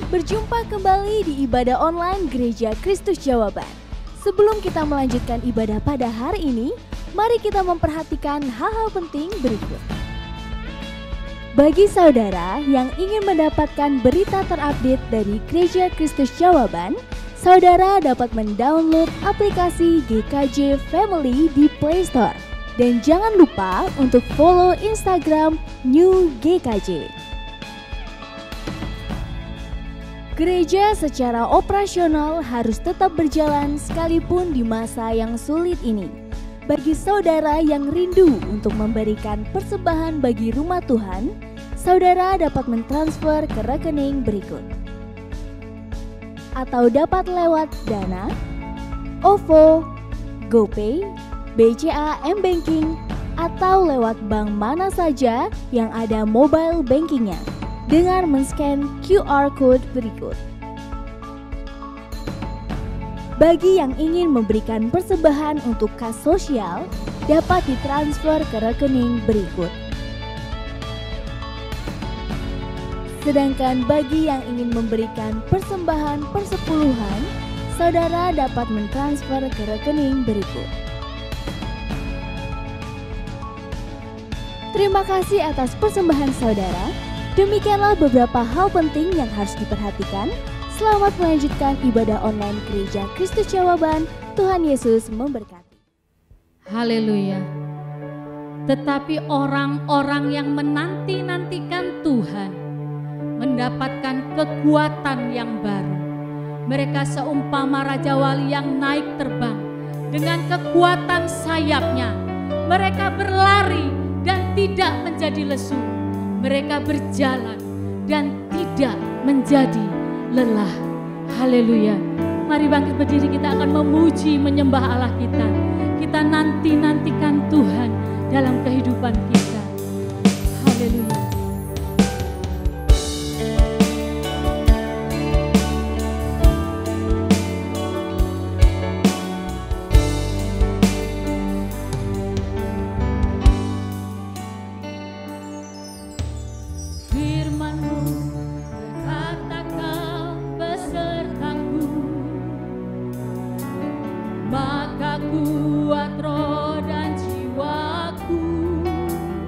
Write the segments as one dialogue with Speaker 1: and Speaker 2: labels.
Speaker 1: Berjumpa kembali di ibadah online Gereja Kristus Jawaban. Sebelum kita melanjutkan ibadah pada hari ini, mari kita memperhatikan hal-hal penting berikut. Bagi saudara yang ingin mendapatkan berita terupdate dari Gereja Kristus Jawaban, saudara dapat mendownload aplikasi GKJ Family di Play Store. Dan jangan lupa untuk follow Instagram New GKJ. Gereja secara operasional harus tetap berjalan sekalipun di masa yang sulit ini. Bagi saudara yang rindu untuk memberikan persembahan bagi rumah Tuhan, saudara dapat mentransfer ke rekening berikut. Atau dapat lewat Dana, OVO, GoPay, BCA M-Banking, atau lewat bank mana saja yang ada mobile bankingnya dengan men-scan QR Code berikut. Bagi yang ingin memberikan persembahan untuk kas sosial, dapat ditransfer ke rekening berikut. Sedangkan bagi yang ingin memberikan persembahan persepuluhan, saudara dapat mentransfer ke rekening berikut. Terima kasih atas persembahan saudara. Demikianlah beberapa hal penting yang harus diperhatikan. Selamat melanjutkan ibadah online Gereja Kristus Jawaban. Tuhan Yesus memberkati.
Speaker 2: Haleluya. Tetapi orang-orang yang menanti-nantikan Tuhan mendapatkan kekuatan yang baru. Mereka seumpama Raja Wali yang naik terbang dengan kekuatan sayapnya. Mereka berlari dan tidak menjadi lesu. Mereka berjalan dan tidak menjadi lelah. Haleluya. Mari bangkit berdiri, kita akan memuji menyembah Allah kita. Kita nantikan Tuhan dalam kehidupan kita. Haleluya.
Speaker 3: Kuat roh dan jiwaku,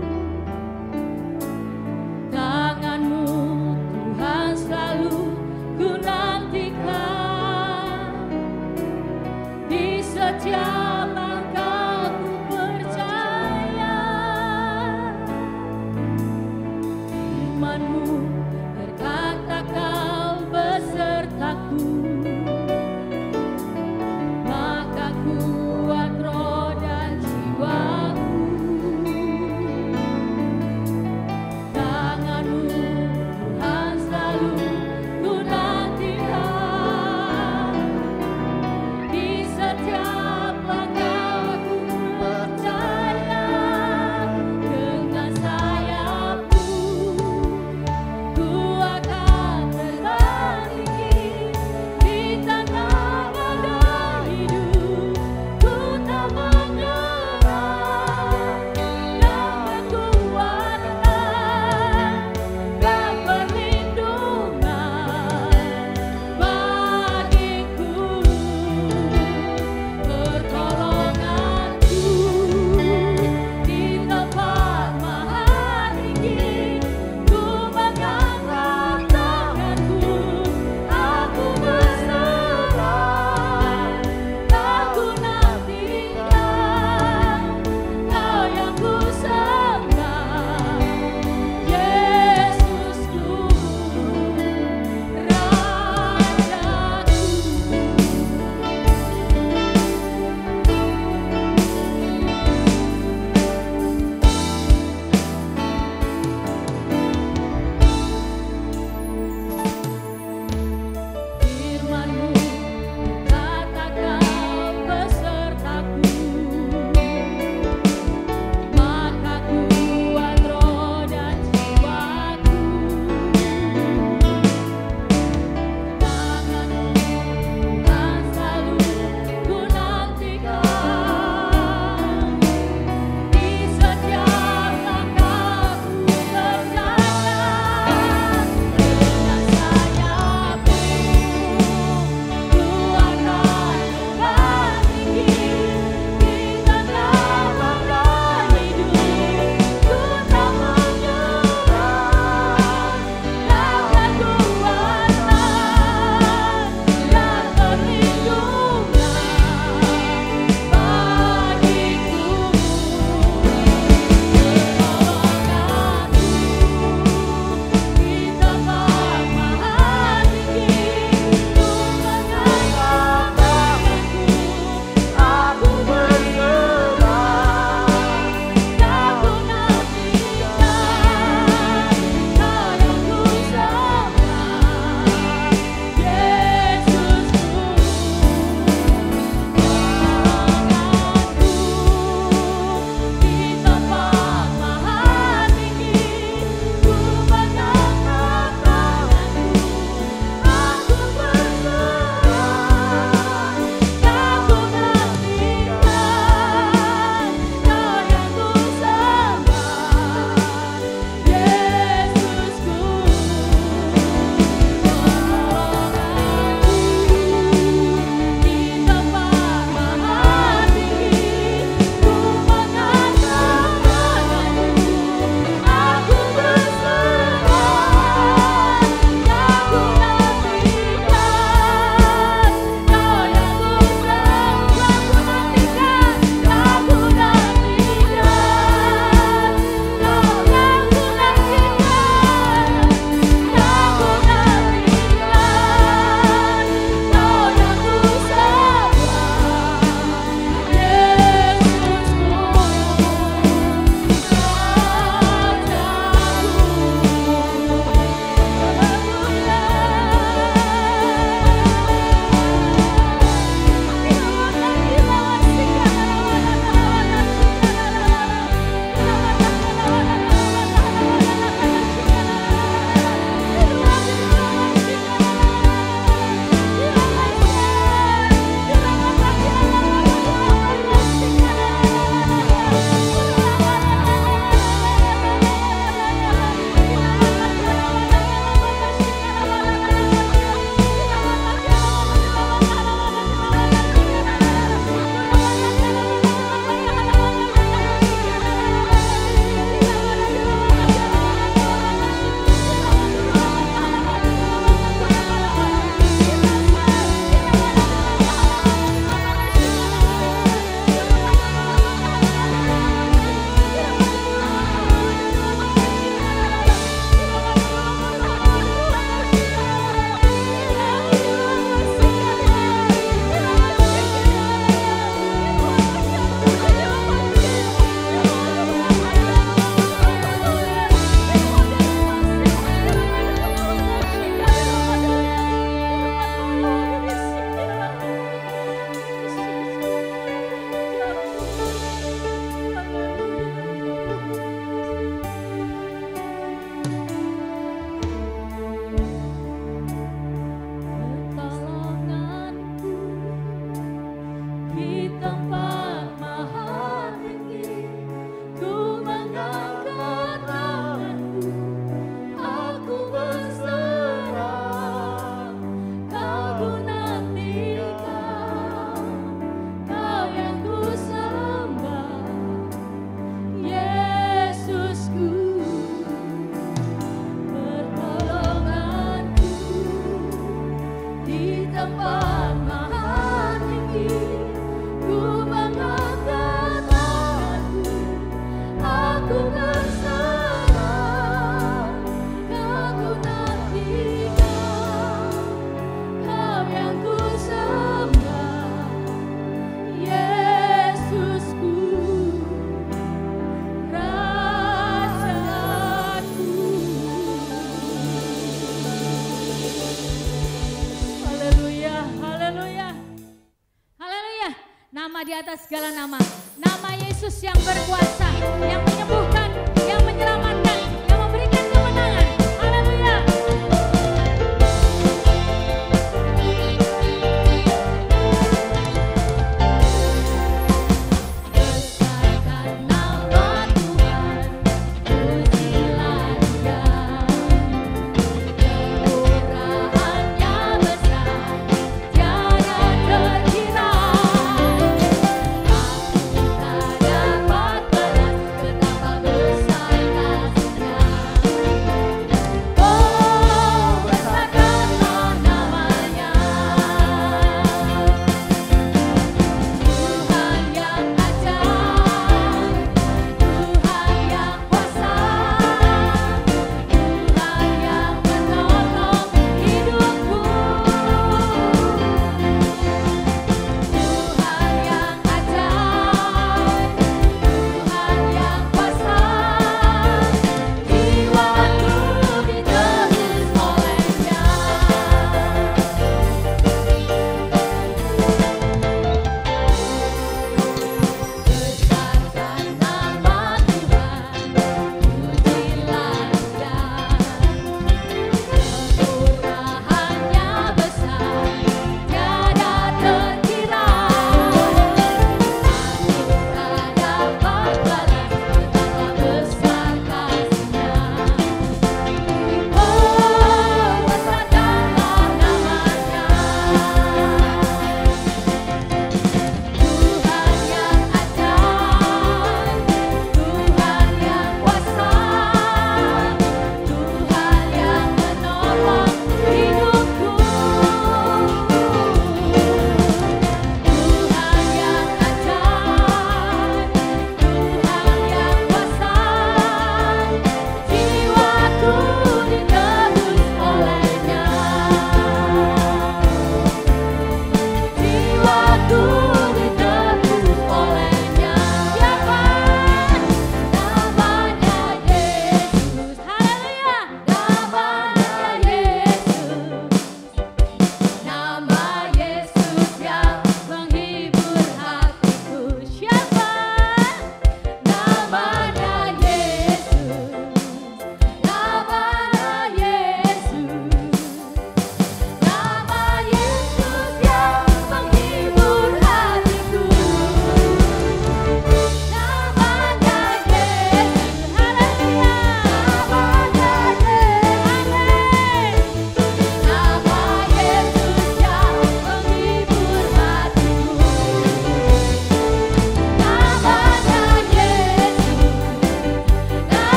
Speaker 2: di atas segala nama. Nama Yesus yang berkuasa, yang menyembuhkan, yang menyelamatkan, yang memberikan kemenangan. Haleluya.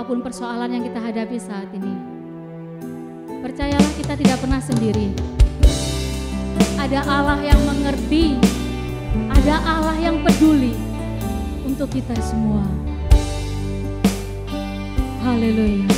Speaker 2: apapun persoalan yang kita hadapi saat ini, percayalah kita tidak pernah sendiri. Ada Allah yang mengerti, ada Allah yang peduli untuk kita semua. Haleluya.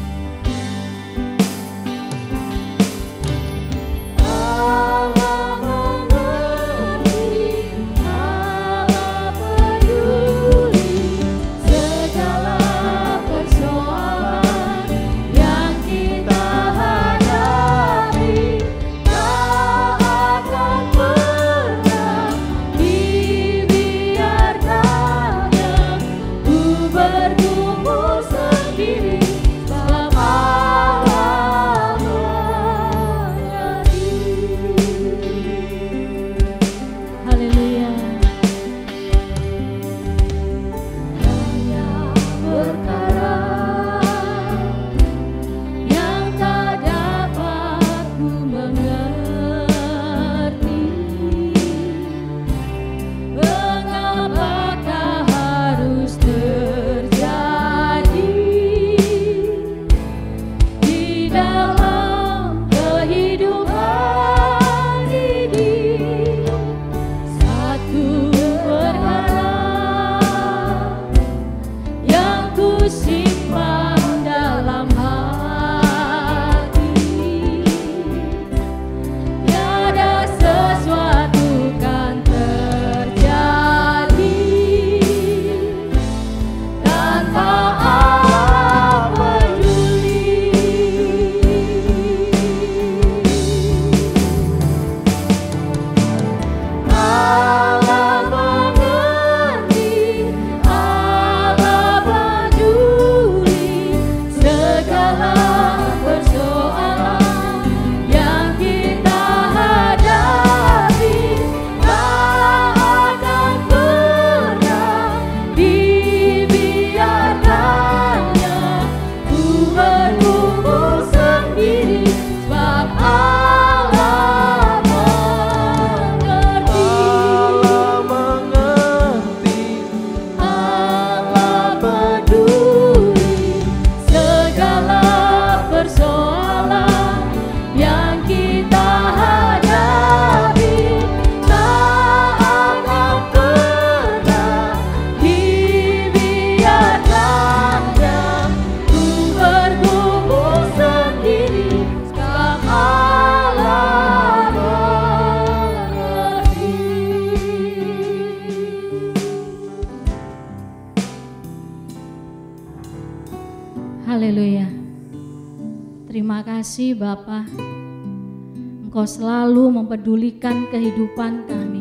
Speaker 2: Haleluya. Terima kasih Bapa, Engkau selalu mempedulikan kehidupan kami.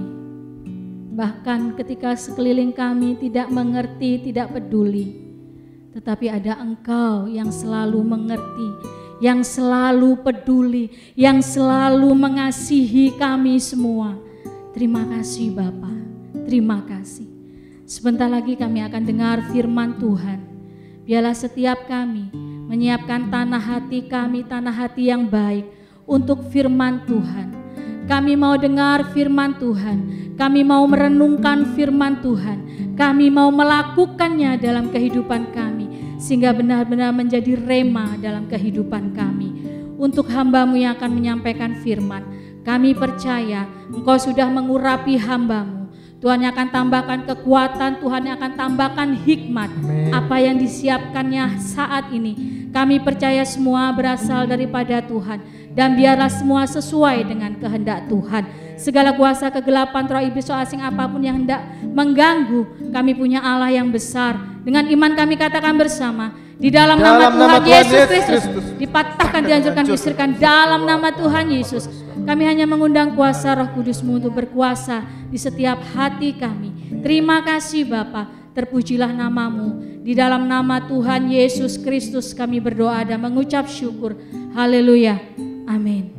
Speaker 2: Bahkan ketika sekeliling kami tidak mengerti, tidak peduli, tetapi ada Engkau yang selalu mengerti, yang selalu peduli, yang selalu mengasihi kami semua. Terima kasih Bapa, terima kasih. Sebentar lagi kami akan dengar firman Tuhan. Biarlah setiap kami menyiapkan tanah hati kami, tanah hati yang baik untuk firman Tuhan. Kami mau dengar firman Tuhan, kami mau merenungkan firman Tuhan, kami mau melakukannya dalam kehidupan kami, sehingga benar-benar menjadi rema dalam kehidupan kami. Untuk hamba-Mu yang akan menyampaikan firman, kami percaya Engkau sudah mengurapi hamba-Mu. Tuhan yang akan tambahkan kekuatan, Tuhan yang akan tambahkan hikmat. Amen. Apa yang disiapkannya saat ini, kami percaya semua berasal daripada Tuhan. Dan biarlah semua sesuai dengan kehendak Tuhan. Segala kuasa kegelapan, roh iblis, roh asing apapun yang hendak mengganggu, kami punya Allah yang besar. Dengan iman kami katakan bersama, di dalam nama Tuhan Yesus Kristus, dipatahkan, dihancurkan, diusirkan dalam nama Tuhan Yesus. Kami hanya mengundang kuasa Roh Kudus-Mu untuk berkuasa di setiap hati kami. Terima kasih Bapa, terpujilah nama-Mu. Di dalam nama Tuhan Yesus Kristus kami berdoa dan mengucap syukur. Haleluya. Amin.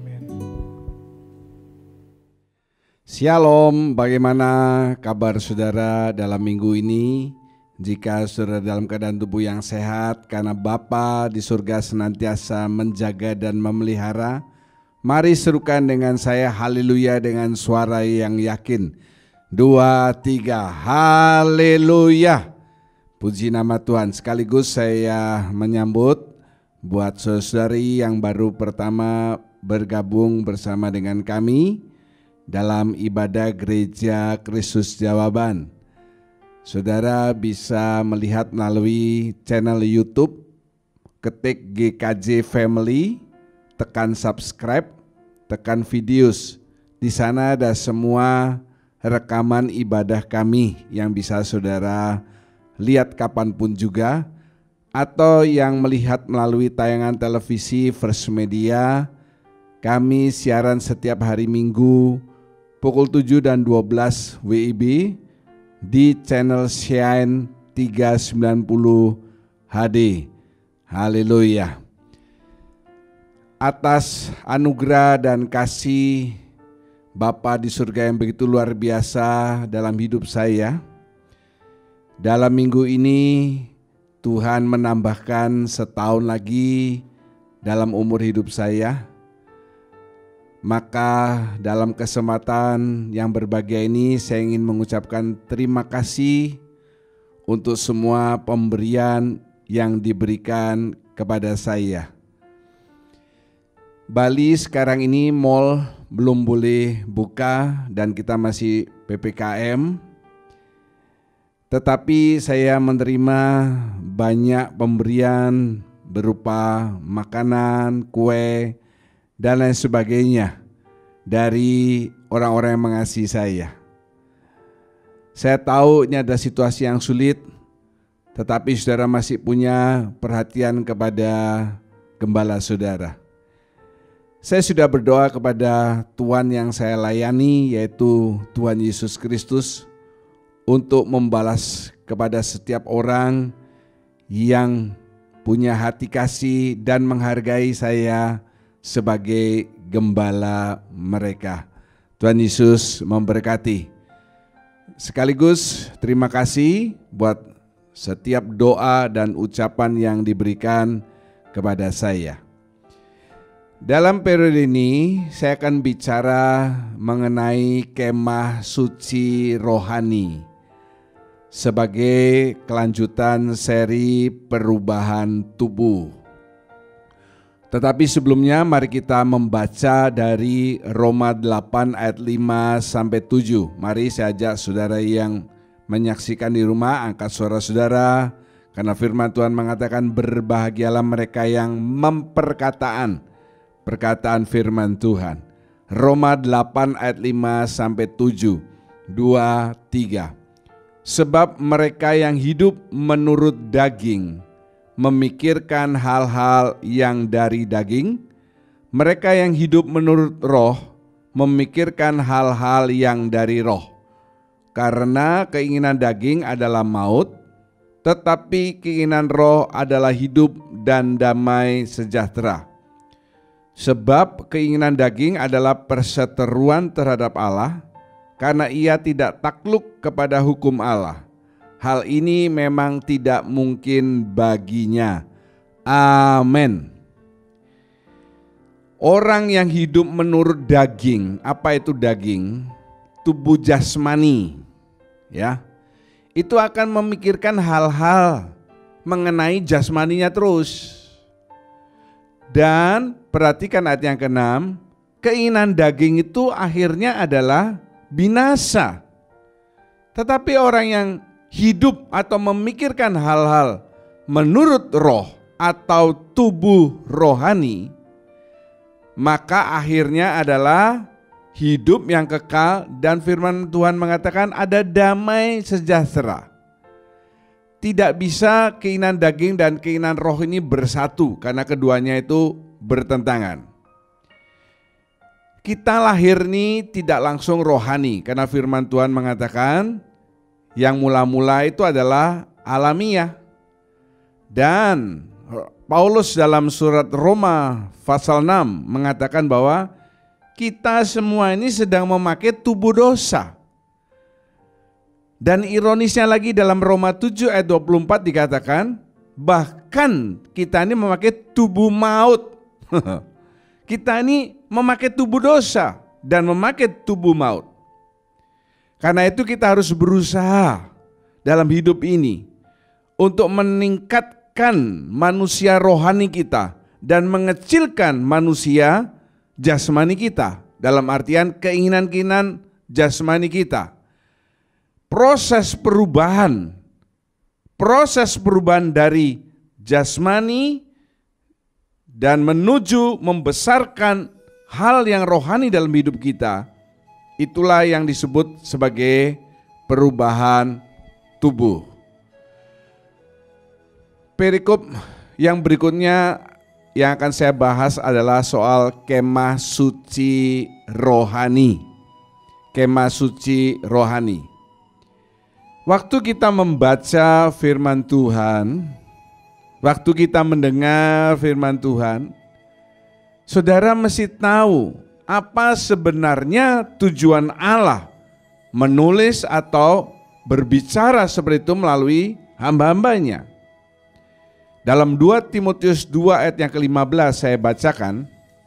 Speaker 3: Shalom, bagaimana kabar saudara dalam minggu ini? Jika saudara dalam keadaan tubuh yang sehat, karena Bapa di surga senantiasa menjaga dan memelihara, mari serukan dengan saya haleluya dengan suara yang yakin. 2, 3, haleluya. Puji nama Tuhan. Sekaligus saya menyambut buat saudari yang baru pertama bergabung bersama dengan kami dalam ibadah Gereja Kristus Jawaban. Saudara bisa melihat melalui channel YouTube, ketik GKJ Family, tekan subscribe, tekan videos. Di sana ada semua rekaman ibadah kami yang bisa saudara lihat kapanpun juga, atau yang melihat melalui tayangan televisi First Media. Kami siaran setiap hari Minggu pukul 7 dan 12 WIB di channel Shine 390 HD. Haleluya. Atas anugerah dan kasih Bapa di surga yang begitu luar biasa dalam hidup saya, dalam minggu ini Tuhan menambahkan setahun lagi dalam umur hidup saya. Maka dalam kesempatan yang berbahagia ini saya ingin mengucapkan terima kasih untuk semua pemberian yang diberikan kepada saya. Bali sekarang ini mal belum boleh buka dan kita masih PPKM. Tetapi saya menerima banyak pemberian berupa makanan, kue, dan lain sebagainya dari orang-orang yang mengasihi saya. Saya tahu ini ada situasi yang sulit, tetapi saudara masih punya perhatian kepada gembala saudara. Saya sudah berdoa kepada Tuhan yang saya layani, yaitu Tuhan Yesus Kristus, untuk membalas kepada setiap orang yang punya hati kasih dan menghargai saya sebagai gembala mereka. Tuhan Yesus memberkati. Sekaligus terima kasih buat setiap doa dan ucapan yang diberikan kepada saya. Dalam periode ini saya akan bicara mengenai kemah suci rohani sebagai kelanjutan seri perubahan tubuh. Tetapi sebelumnya mari kita membaca dari Roma 8 ayat 5 sampai 7. Mari saya ajak saudara yang menyaksikan di rumah angkat suara saudara, karena firman Tuhan mengatakan berbahagialah mereka yang memperkataan perkataan firman Tuhan. Roma 8 ayat 5 sampai 7. 2, 3. Sebab mereka yang hidup menurut daging memikirkan hal-hal yang dari daging, mereka yang hidup menurut roh memikirkan hal-hal yang dari roh. Karena keinginan daging adalah maut, tetapi keinginan roh adalah hidup dan damai sejahtera. Sebab keinginan daging adalah perseteruan terhadap Allah, karena ia tidak takluk kepada hukum Allah. Hal ini memang tidak mungkin baginya. Amin. Orang yang hidup menurut daging, apa itu daging? Tubuh jasmani, ya. Itu akan memikirkan hal-hal mengenai jasmaninya terus. Dan perhatikan ayat yang ke-6, keinginan daging itu akhirnya adalah binasa. Tetapi orang yang hidup atau memikirkan hal-hal menurut roh atau tubuh rohani, maka akhirnya adalah hidup yang kekal, dan firman Tuhan mengatakan ada damai sejahtera. Tidak bisa keinginan daging dan keinginan roh ini bersatu, karena keduanya itu bertentangan. Kita lahir ini tidak langsung rohani, karena firman Tuhan mengatakan yang mula-mula itu adalah alamiah. Dan Paulus dalam surat Roma pasal 6 mengatakan bahwa kita semua ini sedang memakai tubuh dosa. Dan ironisnya lagi dalam Roma 7 ayat 24 dikatakan bahkan kita ini memakai tubuh maut. Kita ini memakai tubuh dosa dan memakai tubuh maut. Karena itu kita harus berusaha dalam hidup ini untuk meningkatkan manusia rohani kita dan mengecilkan manusia jasmani kita, dalam artian keinginan-keinginan jasmani kita. Proses perubahan dari jasmani dan menuju membesarkan hal yang rohani dalam hidup kita, itulah yang disebut sebagai perubahan tubuh. Perikop yang berikutnya yang akan saya bahas adalah soal kemah suci rohani. Kemah suci rohani. Waktu kita membaca firman Tuhan, waktu kita mendengar firman Tuhan, saudara mesti tahu apa sebenarnya tujuan Allah menulis atau berbicara seperti itu melalui hamba-hambanya. Dalam 2 Timotius 2 ayat yang ke-15 saya bacakan,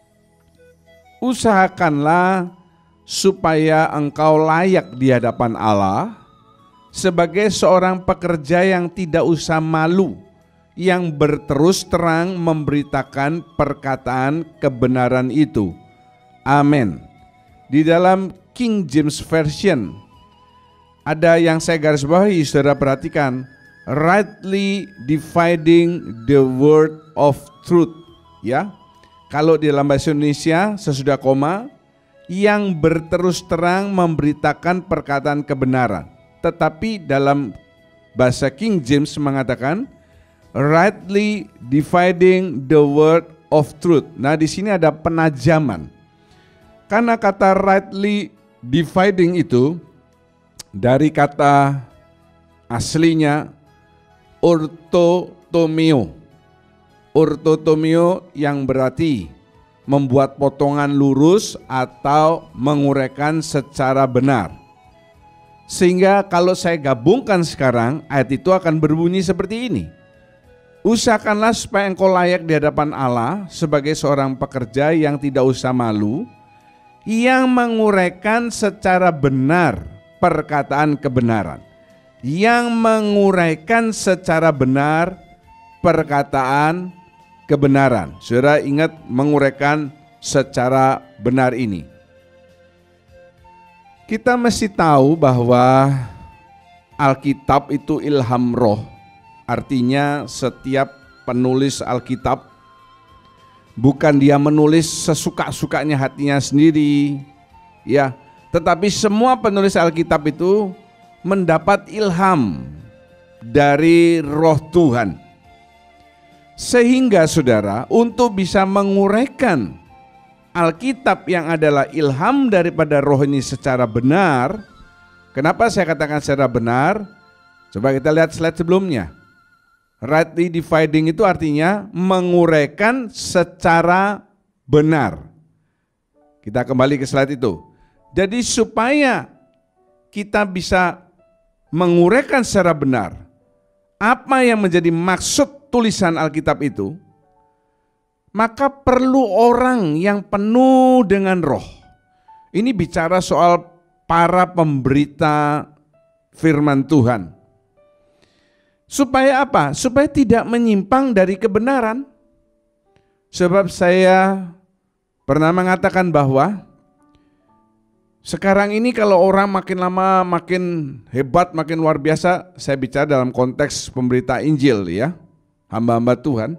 Speaker 3: usahakanlah supaya engkau layak di hadapan Allah sebagai seorang pekerja yang tidak usah malu, yang berterus terang memberitakan perkataan kebenaran itu. Amin. Di dalam King James Version ada yang saya garis bawahi, saudara perhatikan, rightly dividing the word of truth, ya. Kalau di dalam bahasa Indonesia sesudah koma, yang berterus terang memberitakan perkataan kebenaran. Tetapi dalam bahasa King James mengatakan rightly dividing the word of truth. Nah, di sini ada penajaman. Karena kata rightly dividing itu dari kata aslinya ortotomio. Ortotomio yang berarti membuat potongan lurus atau menguraikan secara benar. Sehingga kalau saya gabungkan sekarang, ayat itu akan berbunyi seperti ini. Usahakanlah supaya engkau layak di hadapan Allah sebagai seorang pekerja yang tidak usah malu, yang menguraikan secara benar perkataan kebenaran. Yang menguraikan secara benar perkataan kebenaran. Saudara ingat menguraikan secara benar ini. Kita mesti tahu bahwa Alkitab itu ilham roh. Artinya setiap penulis Alkitab bukan dia menulis sesuka-sukanya hatinya sendiri, ya, tetapi semua penulis Alkitab itu mendapat ilham dari roh Tuhan. Sehingga saudara untuk bisa menguraikan Alkitab yang adalah ilham daripada roh ini secara benar. Kenapa saya katakan secara benar? Coba kita lihat slide sebelumnya. Rightly dividing itu artinya menguraikan secara benar. Kita kembali ke slide itu. Jadi supaya kita bisa menguraikan secara benar apa yang menjadi maksud tulisan Alkitab itu, maka perlu orang yang penuh dengan roh. Ini bicara soal para pemberita firman Tuhan. Supaya apa? Supaya tidak menyimpang dari kebenaran. Sebab saya pernah mengatakan bahwa sekarang ini kalau orang makin lama makin hebat, makin luar biasa, saya bicara dalam konteks pemberita Injil ya, hamba-hamba Tuhan.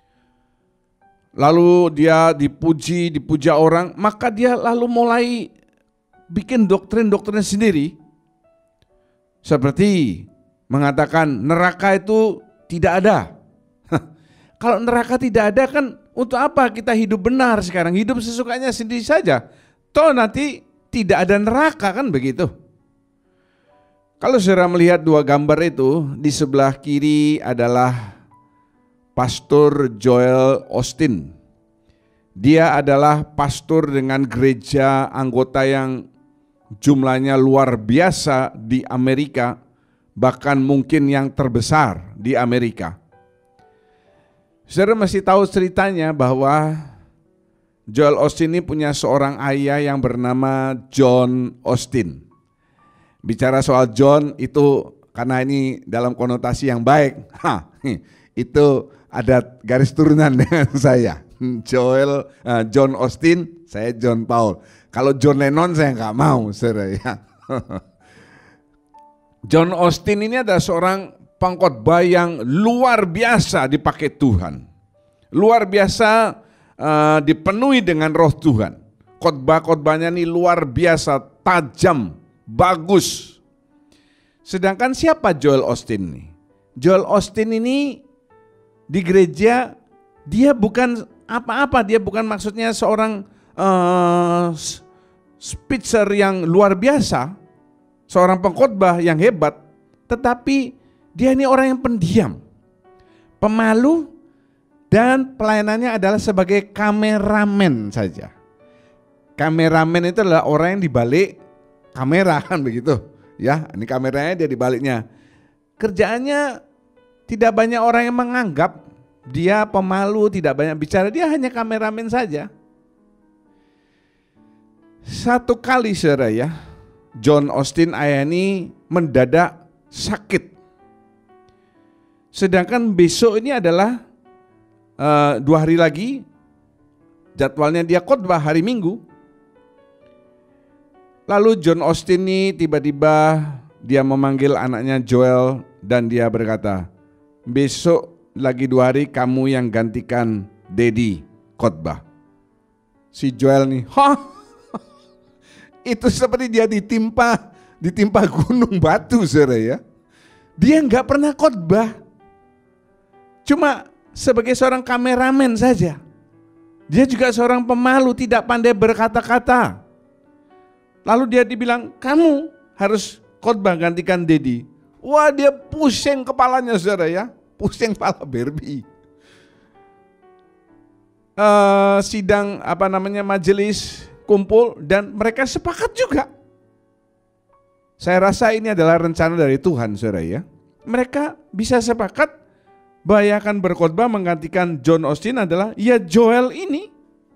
Speaker 3: Lalu dia dipuja orang, maka dia lalu mulai bikin doktrin-doktrin sendiri. Seperti mengatakan neraka itu tidak ada. Kalau neraka tidak ada kan untuk apa kita hidup benar sekarang? Hidup sesukanya sendiri saja. Toh nanti tidak ada neraka kan begitu. Kalau saudara melihat dua gambar itu, di sebelah kiri adalah Pastor Joel Osteen. Dia adalah pastor dengan gereja anggota yang jumlahnya luar biasa di Amerika, bahkan mungkin yang terbesar di Amerika. Saudara mesti tahu ceritanya bahwa Joel Osteen ini punya seorang ayah yang bernama John Osteen. Bicara soal John itu karena ini dalam konotasi yang baik. Itu ada garis turunan dengan saya. John Austin, saya John Paul. Kalau John Lennon saya nggak mau, saudara ya. John Austin ini adalah seorang pengkhotbah yang luar biasa dipakai Tuhan. Luar biasa dipenuhi dengan roh Tuhan. Khotbah-khotbahnya ini luar biasa, tajam, bagus. Sedangkan siapa Joel Austin ini? Joel Austin ini di gereja dia bukan apa-apa, dia bukan maksudnya seorang speaker yang luar biasa, seorang pengkhotbah yang hebat, tetapi dia ini orang yang pendiam, pemalu, dan pelayanannya adalah sebagai kameramen saja. Kameramen itu adalah orang yang dibalik kamera, kan begitu ya, ini kameranya dia dibaliknya. Kerjaannya tidak banyak orang yang menganggap dia pemalu, tidak banyak bicara, dia hanya kameramen saja. Satu kali saudara ya, John Austin ayah ini mendadak sakit. Sedangkan besok ini adalah 2 hari lagi, jadwalnya dia khotbah hari Minggu. Lalu John Austin ini tiba-tiba dia memanggil anaknya Joel dan dia berkata, besok lagi 2 hari kamu yang gantikan Daddy khotbah. Si Joel nih, itu seperti dia ditimpa gunung batu saudara ya. Dia nggak pernah khotbah, cuma sebagai seorang kameramen saja. Dia juga seorang pemalu, tidak pandai berkata-kata. Lalu dia dibilang, kamu harus khotbah gantikan Daddy. Wah, dia pusing kepalanya saudara ya, pusing kepala Barbie. Sidang majelis kumpul dan mereka sepakat juga. Saya rasa ini adalah rencana dari Tuhan saudara ya. Mereka bisa sepakat bahwa yang akan berkhotbah menggantikan John Austin adalah ya Joel ini.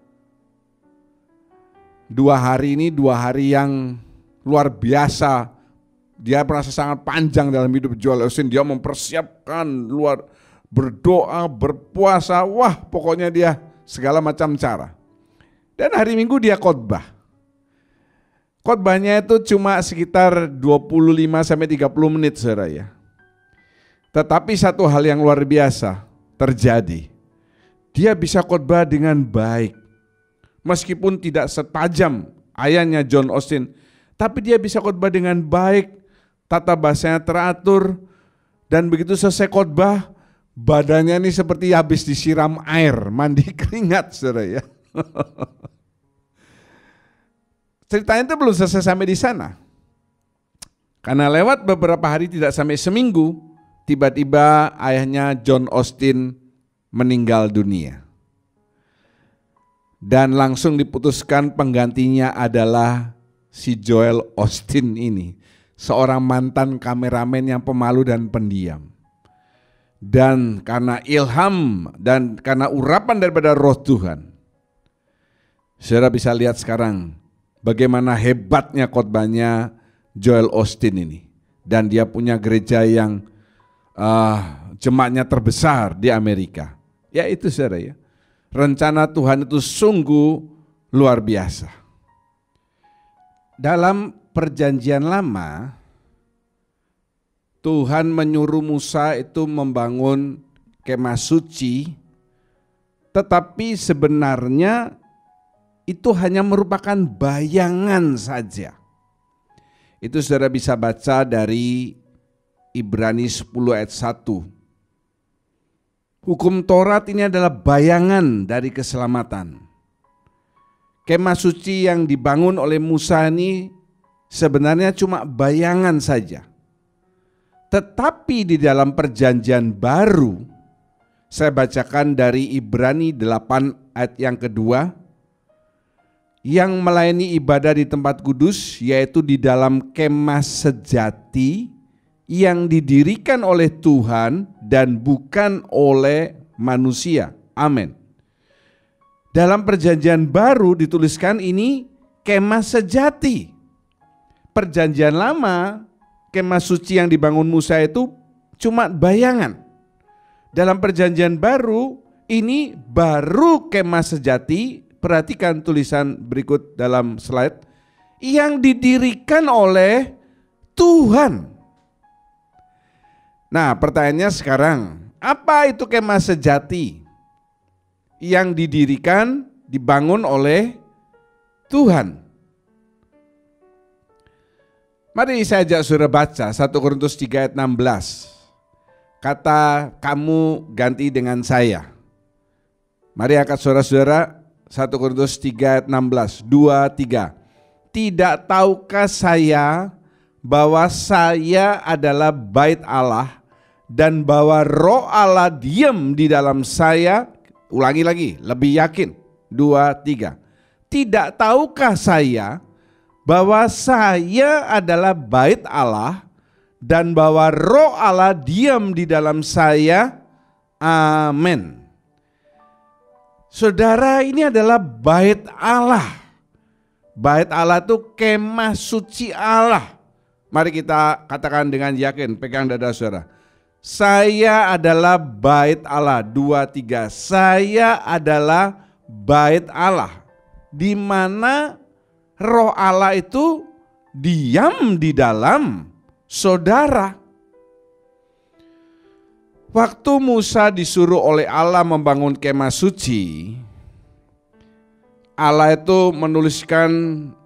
Speaker 3: 2 hari ini 2 hari yang luar biasa. Dia merasa sangat panjang dalam hidup Joel Austin. Dia mempersiapkan berdoa, berpuasa. Wah, pokoknya dia segala macam cara. Dan hari Minggu dia khotbah. Khotbahnya itu cuma sekitar 25-30 menit saudara ya. Tetapi satu hal yang luar biasa terjadi. Dia bisa khotbah dengan baik. Meskipun tidak setajam ayahnya John Austin, tapi dia bisa khotbah dengan baik, tata bahasanya teratur, dan begitu selesai khotbah, badannya ini seperti habis disiram air, mandi keringat saudara ya. Ceritanya itu belum selesai sampai di sana. Karena lewat beberapa hari tidak sampai seminggu, tiba-tiba ayahnya John Austin meninggal dunia. Dan langsung diputuskan penggantinya adalah si Joel Austin ini. Seorang mantan kameramen yang pemalu dan pendiam. Dan karena ilham dan karena urapan daripada roh Tuhan, saudara bisa lihat sekarang bagaimana hebatnya khotbahnya Joel Austin ini. Dan dia punya gereja yang jemaatnya terbesar di Amerika. Ya itu saudara ya. Rencana Tuhan itu sungguh luar biasa. Dalam perjanjian lama, Tuhan menyuruh Musa itu membangun kemah suci, tetapi sebenarnya itu hanya merupakan bayangan saja. Itu saudara bisa baca dari Ibrani 10 ayat 1. Hukum Taurat ini adalah bayangan dari keselamatan. Kemah suci yang dibangun oleh Musa ini sebenarnya cuma bayangan saja. Tetapi di dalam perjanjian baru, saya bacakan dari Ibrani 8 ayat yang kedua, yang melayani ibadah di tempat kudus, yaitu di dalam kemah sejati yang didirikan oleh Tuhan dan bukan oleh manusia. Amin. Dalam perjanjian baru dituliskan ini kemah sejati. Perjanjian lama kemah suci yang dibangun Musa itu cuma bayangan. Dalam perjanjian baru, ini baru kemah sejati. Perhatikan tulisan berikut dalam slide, yang didirikan oleh Tuhan. Nah, pertanyaannya sekarang, apa itu kemah sejati yang didirikan, dibangun oleh Tuhan? Mari saya ajak saudara baca 1 Korintus 3 ayat 16. Kata kamu ganti dengan saya. Mari angkat saudara-saudara, 1 Korintus 3 ayat 16, 2, 3. Tidak tahukah saya bahwa saya adalah bait Allah dan bahwa roh Allah diam di dalam saya? Ulangi lagi, lebih yakin. 2, 3. Tidak tahukah saya bahwa saya adalah bait Allah dan bahwa roh Allah diam di dalam saya? Amin. Saudara, ini adalah bait Allah. Bait Allah itu kemah suci Allah. Mari kita katakan dengan yakin, pegang dada saudara. Saya adalah bait Allah. 2, 3. Saya adalah bait Allah, di mana roh Allah itu diam di dalam saudara. Waktu Musa disuruh oleh Allah membangun kemah suci, Allah itu menuliskan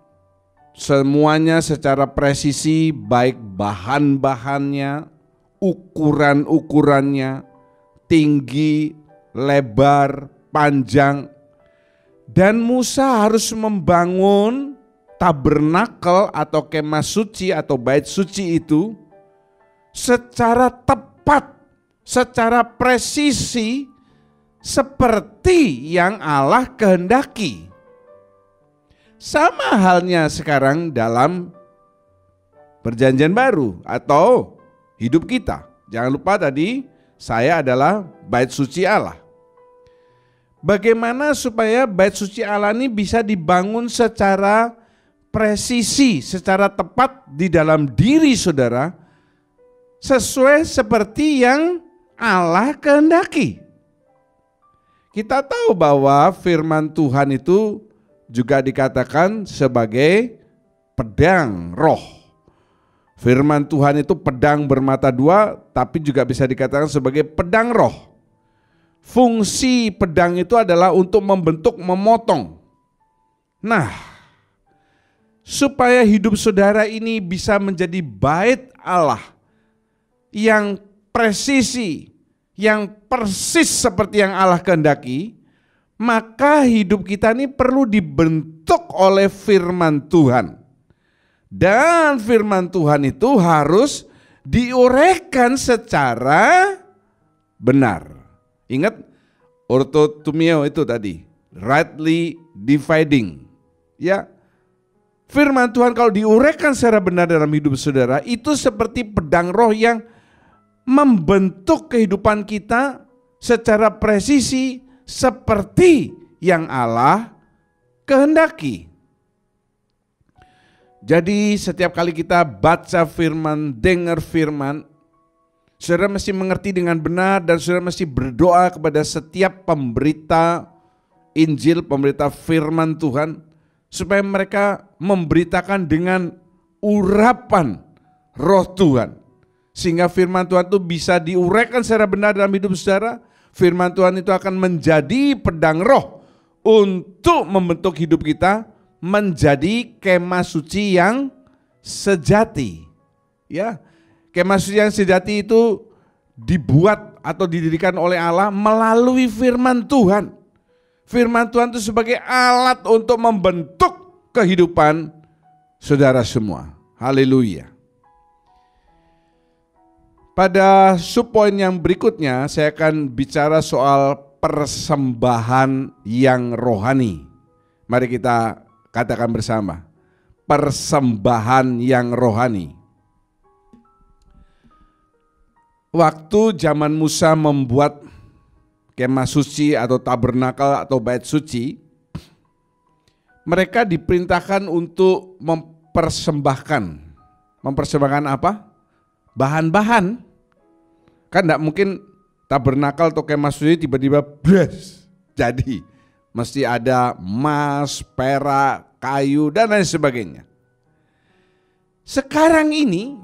Speaker 3: semuanya secara presisi, baik bahan-bahannya, ukuran-ukurannya, tinggi, lebar, panjang. Dan Musa harus membangun tabernakel atau kemah suci atau bait suci itu secara tepat, secara presisi, seperti yang Allah kehendaki. Sama halnya sekarang dalam perjanjian baru atau hidup kita. Jangan lupa tadi, saya adalah bait suci Allah. Bagaimana supaya bait suci Allah ini bisa dibangun secara presisi, secara tepat di dalam diri saudara, sesuai seperti yang Allah kehendaki. Kita tahu bahwa firman Tuhan itu juga dikatakan sebagai pedang roh. Firman Tuhan itu pedang bermata dua, tapi juga bisa dikatakan sebagai pedang roh. Fungsi pedang itu adalah untuk membentuk, memotong. Nah, supaya hidup saudara ini bisa menjadi bait Allah yang presisi, yang persis seperti yang Allah kehendaki, maka hidup kita ini perlu dibentuk oleh firman Tuhan. Dan firman Tuhan itu harus diuraikan secara benar. Ingat ortotumio itu tadi, rightly dividing. Ya, firman Tuhan kalau diuraikan secara benar dalam hidup saudara, itu seperti pedang roh yang membentuk kehidupan kita secara presisi seperti yang Allah kehendaki. Jadi setiap kali kita baca firman, dengar firman, saudara mesti mengerti dengan benar dan saudara mesti berdoa kepada setiap pemberita Injil, pemberita firman Tuhan, supaya mereka memberitakan dengan urapan roh Tuhan. Sehingga firman Tuhan itu bisa diuraikan secara benar dalam hidup saudara. Firman Tuhan itu akan menjadi pedang roh untuk membentuk hidup kita menjadi kemah suci yang sejati. Ya, kemah suci yang sejati itu dibuat atau didirikan oleh Allah melalui firman Tuhan. Firman Tuhan itu sebagai alat untuk membentuk kehidupan saudara semua. Haleluya. Pada subpoin yang berikutnya saya akan bicara soal persembahan yang rohani. Mari kita katakan bersama, persembahan yang rohani. Waktu zaman Musa membuat kemah suci atau tabernakel atau bait suci, mereka diperintahkan untuk mempersembahkan apa? bahan-bahan. Kan enggak mungkin tabernakel atau kemah suci tiba-tiba bres jadi. Mesti ada emas, perak, kayu dan lain sebagainya. Sekarang ini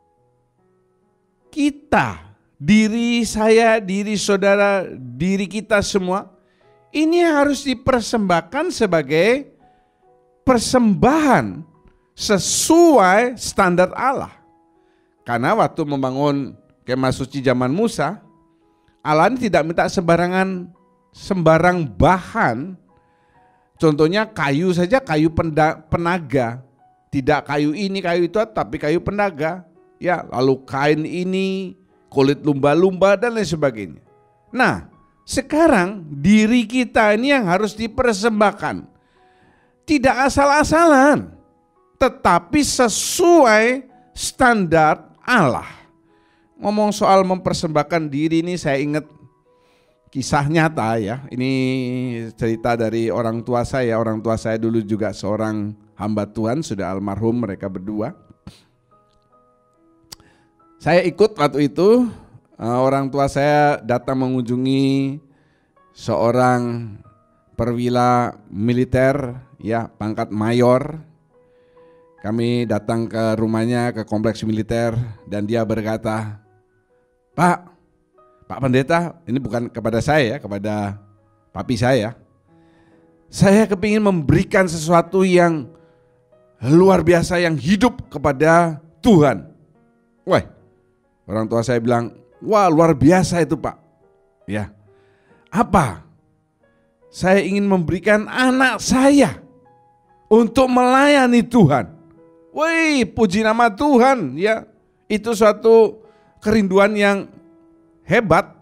Speaker 3: kita, diri saya, diri saudara, diri kita semua, ini harus dipersembahkan sebagai persembahan sesuai standar Allah. Karena waktu membangun kemah suci zaman Musa, Allah ini tidak minta sembarang bahan. Contohnya kayu saja, kayu penaga. Tidak kayu ini, kayu itu, tapi kayu penaga. Ya, lalu kain ini, kulit lumba-lumba dan lain sebagainya. Nah, sekarang diri kita ini yang harus dipersembahkan. Tidak asal-asalan, tetapi sesuai standar Allah. Ngomong soal mempersembahkan diri ini saya ingat kisah nyata ya. Ini cerita dari orang tua saya. Orang tua saya dulu juga seorang hamba Tuhan, sudah almarhum mereka berdua. Saya ikut waktu itu, orang tua saya datang mengunjungi seorang perwira militer ya, pangkat mayor. Kami datang ke rumahnya, ke kompleks militer, dan dia berkata, Pak Pendeta, ini bukan kepada saya ya, kepada papi saya kepingin memberikan sesuatu yang luar biasa, yang hidup kepada Tuhan. Wah, orang tua saya bilang, wah luar biasa itu Pak. Ya, apa? Saya ingin memberikan anak saya untuk melayani Tuhan. Wih, puji nama Tuhan ya. Itu suatu kerinduan yang hebat.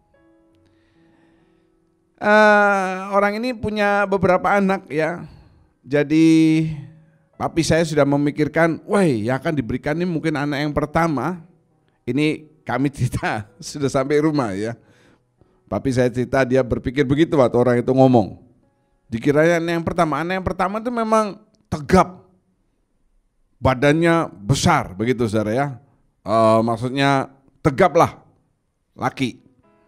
Speaker 3: Orang ini punya beberapa anak ya. Jadi papi saya sudah memikirkan, wah yang akan diberikan ini mungkin anak yang pertama. Ini kami cerita sudah sampai rumah ya. Papi saya cerita dia berpikir begitu waktu orang itu ngomong. Dikiranya anak yang pertama itu memang tegap, badannya besar begitu saudara ya. Maksudnya tegap lah, laki.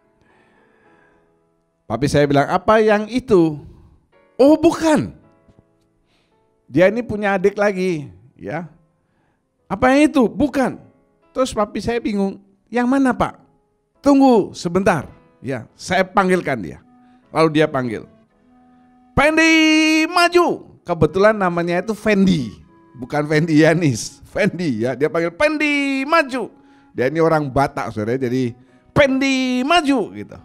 Speaker 3: Papi saya bilang, apa yang itu? Oh bukan, dia ini punya adik lagi ya. Apa yang itu? Bukan. Terus papi saya bingung, yang mana Pak? Tunggu sebentar ya, saya panggilkan dia. Lalu dia panggil, Fendi maju. Kebetulan namanya itu Fendi, bukan Fendi Yanis, Fendi ya. Dia panggil Fendi maju. Dia ini orang Batak saudara, jadi Fendi maju gitu.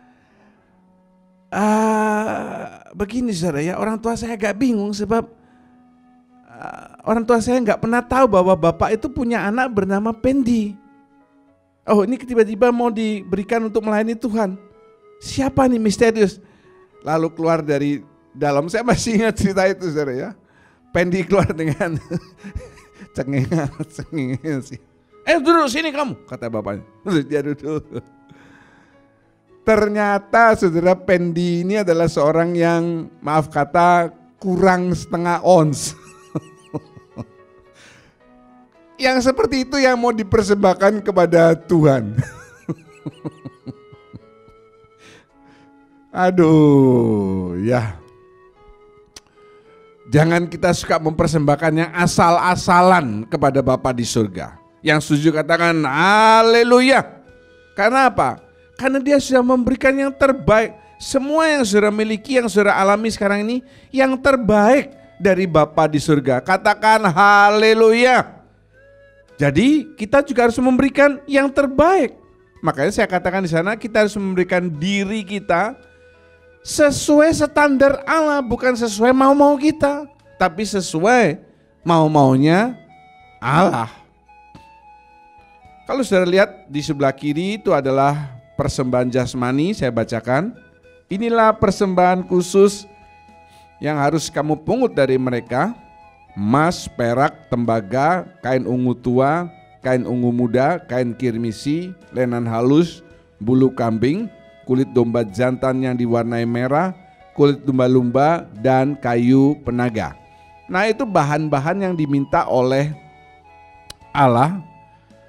Speaker 3: Begini saudara ya, orang tua saya agak bingung sebab orang tua saya nggak pernah tahu bahwa bapak itu punya anak bernama Fendi. Oh ini tiba-tiba mau diberikan untuk melayani Tuhan. Siapa nih misterius? Lalu keluar dari dalam, saya masih ingat cerita itu saudara ya. Fendi keluar dengan cengengan sih. Duduk sini kamu, kata bapaknya. Terus dia duduk. Ternyata saudara, Fendi ini adalah seorang yang maaf kata kurang setengah ons. Yang seperti itu yang mau dipersembahkan kepada Tuhan. Aduh ya. Jangan kita suka mempersembahkan yang asal-asalan kepada Bapa di surga. Yang setuju katakan haleluya. Karena apa? Karena dia sudah memberikan yang terbaik. Semua yang saudara miliki, yang saudara alami sekarang ini, yang terbaik dari Bapa di surga. Katakan haleluya. Jadi kita juga harus memberikan yang terbaik. Makanya saya katakan di sana kita harus memberikan diri kita sesuai standar Allah, bukan sesuai mau-mau kita, tapi sesuai mau-maunya Allah. Kalau saudara lihat di sebelah kiri itu adalah persembahan jasmani, saya bacakan. Inilah persembahan khusus yang harus kamu pungut dari mereka. Emas, perak, tembaga, kain ungu tua, kain ungu muda, kain kirmisi, lenan halus, bulu kambing, kulit domba jantan yang diwarnai merah, kulit lumba-lumba, dan kayu penaga. Nah itu bahan-bahan yang diminta oleh Allah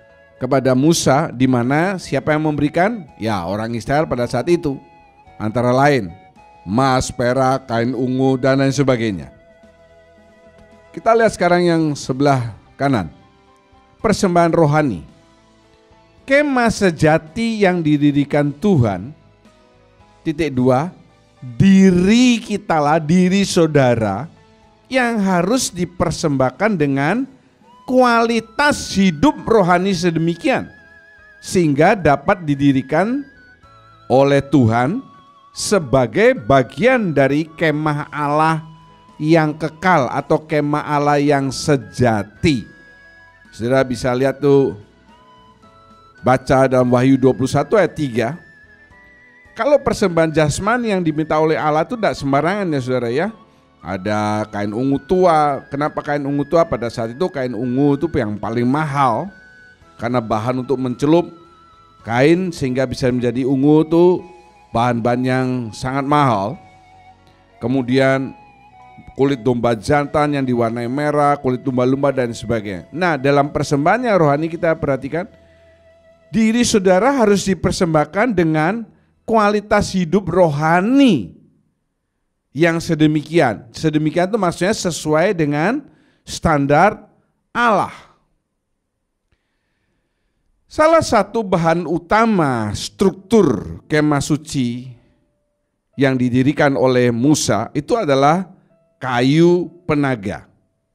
Speaker 3: kepada Musa, di mana siapa yang memberikan? Ya, orang Israel pada saat itu. Antara lain emas, perak, kain ungu, dan lain sebagainya. Kita lihat sekarang yang sebelah kanan. Persembahan rohani. Kemah sejati yang didirikan Tuhan. Titik 2, diri kitalah, diri saudara yang harus dipersembahkan dengan kualitas hidup rohani sedemikian sehingga dapat didirikan oleh Tuhan sebagai bagian dari kemah Allah yang kekal atau kemah Allah yang sejati. Saudara bisa lihat tuh, baca dalam Wahyu 21 ayat 3. Kalau persembahan jasmani yang diminta oleh Allah itu tidak sembarangan ya saudara ya. Ada kain ungu tua. Kenapa kain ungu tua? Pada saat itu kain ungu itu yang paling mahal karena bahan untuk mencelup kain sehingga bisa menjadi ungu itu bahan-bahan yang sangat mahal. Kemudian kulit domba jantan yang diwarnai merah, kulit lumba-lumba dan sebagainya. Nah, dalam persembahannya rohani kita perhatikan, diri saudara harus dipersembahkan dengan kualitas hidup rohani yang sedemikian. Sedemikian itu maksudnya sesuai dengan standar Allah. Salah satu bahan utama struktur kemah suci yang didirikan oleh Musa itu adalah kayu penaga.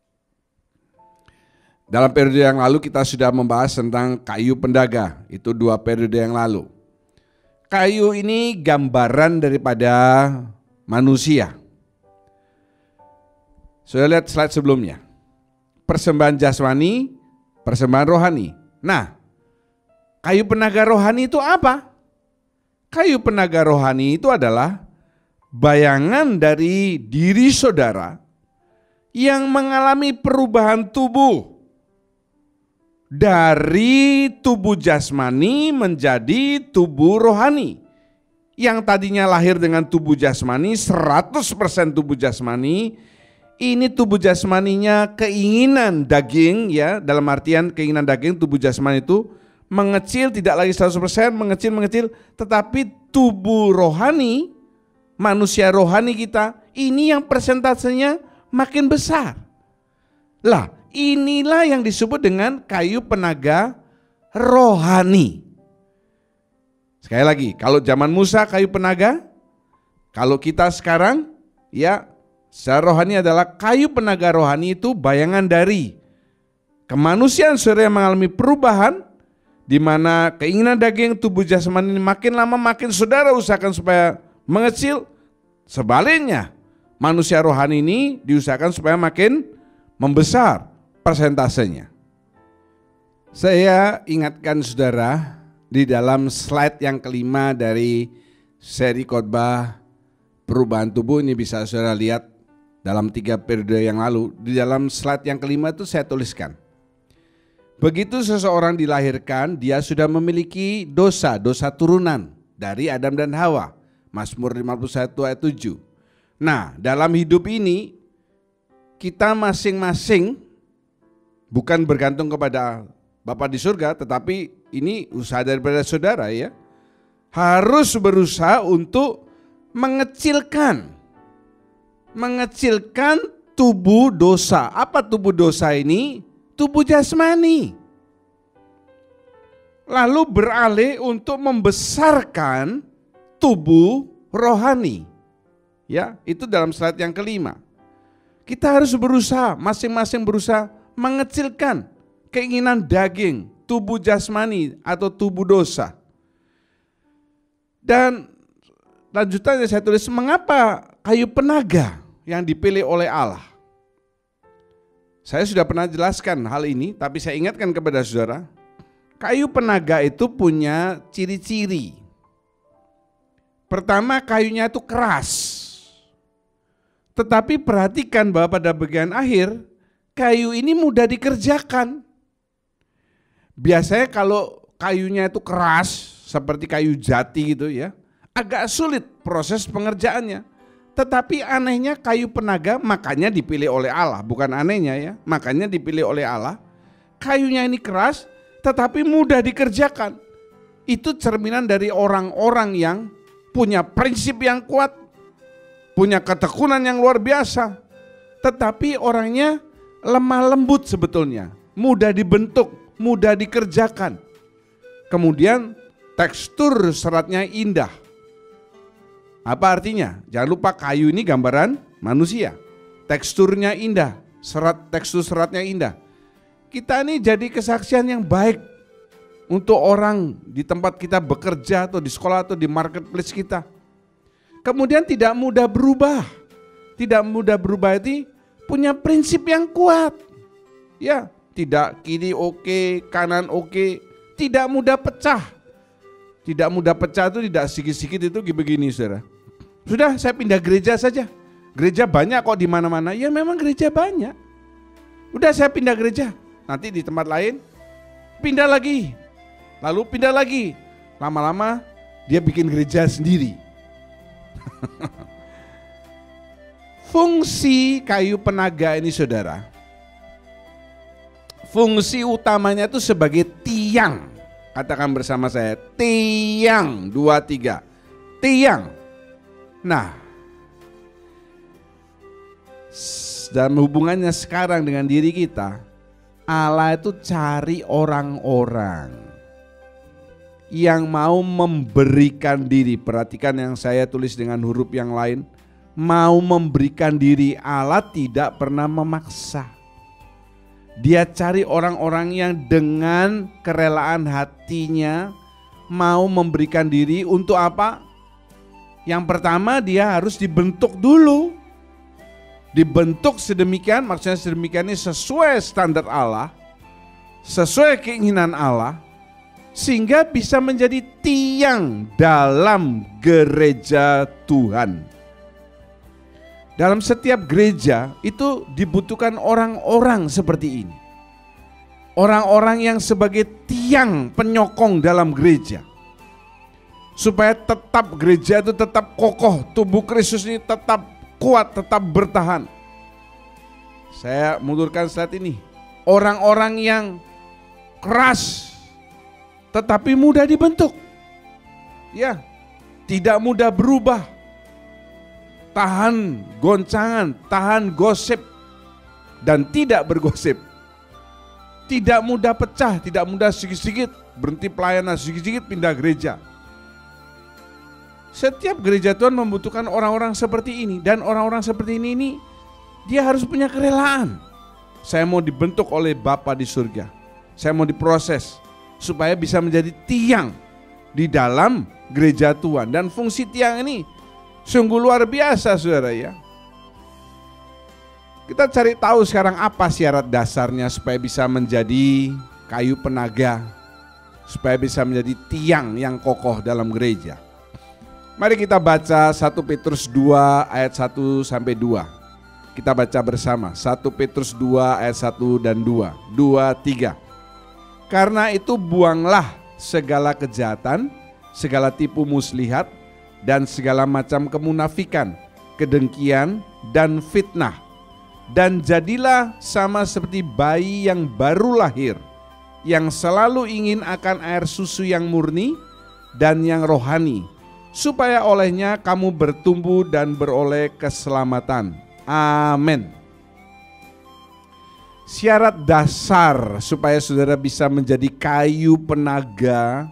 Speaker 3: Dalam periode yang lalu kita sudah membahas tentang kayu pendaga, itu 2 periode yang lalu. Kayu ini gambaran daripada manusia. Sudah lihat slide sebelumnya. Persembahan jasmani, persembahan rohani. Nah, kayu penaga rohani itu apa? Kayu penaga rohani itu adalah bayangan dari diri saudara yang mengalami perubahan tubuh dari tubuh jasmani menjadi tubuh rohani. Yang tadinya lahir dengan tubuh jasmani, 100% tubuh jasmani, ini tubuh jasmaninya keinginan daging ya, dalam artian keinginan daging, tubuh jasmani itu mengecil, tidak lagi 100%, mengecil, tetapi tubuh rohani, manusia rohani kita, ini yang persentasenya makin besar. Lah, inilah yang disebut dengan kayu penaga rohani. Sekali lagi, kalau zaman Musa kayu penaga, kalau kita sekarang ya secara rohani adalah kayu penaga rohani itu bayangan dari kemanusiaan saudara yang mengalami perubahan, di mana keinginan daging tubuh jasmani ini makin lama makin saudara usahakan supaya mengecil. Sebaliknya, manusia rohani ini diusahakan supaya makin membesar persentasenya. Saya ingatkan saudara di dalam slide yang kelima dari seri khotbah perubahan tubuh ini, bisa saudara lihat dalam 3 periode yang lalu. Di dalam slide yang kelima itu saya tuliskan, begitu seseorang dilahirkan, dia sudah memiliki dosa turunan dari Adam dan Hawa. Mazmur 51 ayat 7. Nah, dalam hidup ini kita masing-masing bukan bergantung kepada Bapa di surga, tetapi ini usaha daripada saudara ya. Harus berusaha untuk mengecilkan tubuh dosa. Apa tubuh dosa ini? Tubuh jasmani. Lalu beralih untuk membesarkan tubuh rohani. Ya, itu dalam slide yang kelima. Kita harus berusaha, masing-masing berusaha mengecilkan keinginan daging, tubuh jasmani atau tubuh dosa. Dan lanjutannya saya tulis, mengapa kayu penaga yang dipilih oleh Allah? Saya sudah pernah jelaskan hal ini, tapi saya ingatkan kepada saudara, kayu penaga itu punya ciri-ciri. Pertama, kayunya itu keras. Tetapi perhatikan bahwa pada bagian akhir, kayu ini mudah dikerjakan. Biasanya kalau kayunya itu keras, seperti kayu jati gitu ya, agak sulit proses pengerjaannya. Tetapi anehnya kayu penaga, makanya dipilih oleh Allah, bukan anehnya ya, makanya dipilih oleh Allah. Kayunya ini keras, tetapi mudah dikerjakan. Itu cerminan dari orang-orang yang punya prinsip yang kuat, punya ketekunan yang luar biasa, tetapi orangnya lemah lembut sebetulnya, mudah dibentuk, mudah dikerjakan. Kemudian tekstur seratnya indah. Apa artinya? Jangan lupa kayu ini gambaran manusia. Teksturnya indah, tekstur seratnya indah. Kita ini jadi kesaksian yang baik untuk orang di tempat kita bekerja atau di sekolah atau di marketplace kita. Kemudian tidak mudah berubah. Tidak mudah berubah itu punya prinsip yang kuat. Ya, tidak kiri oke, kanan oke, tidak mudah pecah. Tidak mudah pecah itu tidak sedikit-sedikit itu begini saudara. Sudah saya pindah gereja saja. Gereja banyak kok di mana-mana. Ya memang gereja banyak. Udah saya pindah gereja. Nanti di tempat lain pindah lagi. Lalu pindah lagi. Lama-lama dia bikin gereja sendiri. Fungsi kayu penaga ini saudara, fungsi utamanya itu sebagai tiang. Katakan bersama saya, tiang. 2, 3, tiang. Nah, dalam hubungannya sekarang dengan diri kita, Allah itu cari orang-orang yang mau memberikan diri. Perhatikan yang saya tulis dengan huruf yang lain. Mau memberikan diri. Allah tidak pernah memaksa. Dia cari orang-orang yang dengan kerelaan hatinya mau memberikan diri untuk apa? Yang pertama dia harus dibentuk dulu. Dibentuk sedemikian, maksudnya sedemikian ini sesuai standar Allah, sesuai keinginan Allah, sehingga bisa menjadi tiang dalam gereja Tuhan. Dalam setiap gereja itu dibutuhkan orang-orang seperti ini. Orang-orang yang sebagai tiang penyokong dalam gereja. Supaya tetap gereja itu tetap kokoh, tubuh Kristus ini tetap kuat, tetap bertahan. Saya mundurkan slide ini. Orang-orang yang keras tetapi mudah dibentuk. Ya, tidak mudah berubah. Tahan goncangan, tahan gosip dan tidak bergosip. Tidak mudah pecah, tidak mudah sedikit-sedikit berhenti pelayanan, sedikit-sedikit pindah gereja. Setiap gereja Tuhan membutuhkan orang-orang seperti ini. Dan orang-orang seperti ini dia harus punya kerelaan. Saya mau dibentuk oleh Bapa di surga. Saya mau diproses supaya bisa menjadi tiang di dalam gereja Tuhan. Dan fungsi tiang ini sungguh luar biasa saudara ya. Kita cari tahu sekarang apa syarat dasarnya supaya bisa menjadi kayu penaga. Supaya bisa menjadi tiang yang kokoh dalam gereja. Mari kita baca 1 Petrus 2 ayat 1 sampai 2. Kita baca bersama 1 Petrus 2 ayat 1 dan 2. 2, 3. Karena itu buanglah segala kejahatan, segala tipu muslihat, dan segala macam kemunafikan, kedengkian, dan fitnah. Dan jadilah sama seperti bayi yang baru lahir, yang selalu ingin akan air susu yang murni dan yang rohani, supaya olehnya kamu bertumbuh dan beroleh keselamatan. Amin. Syarat dasar supaya saudara bisa menjadi kayu penaga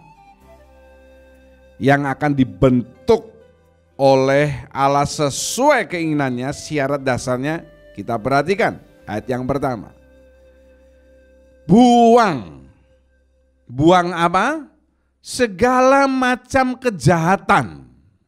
Speaker 3: yang akan dibentuk oleh Allah sesuai keinginannya, syarat dasarnya kita perhatikan. Ayat yang pertama. Buang. Buang apa? Segala macam kejahatan.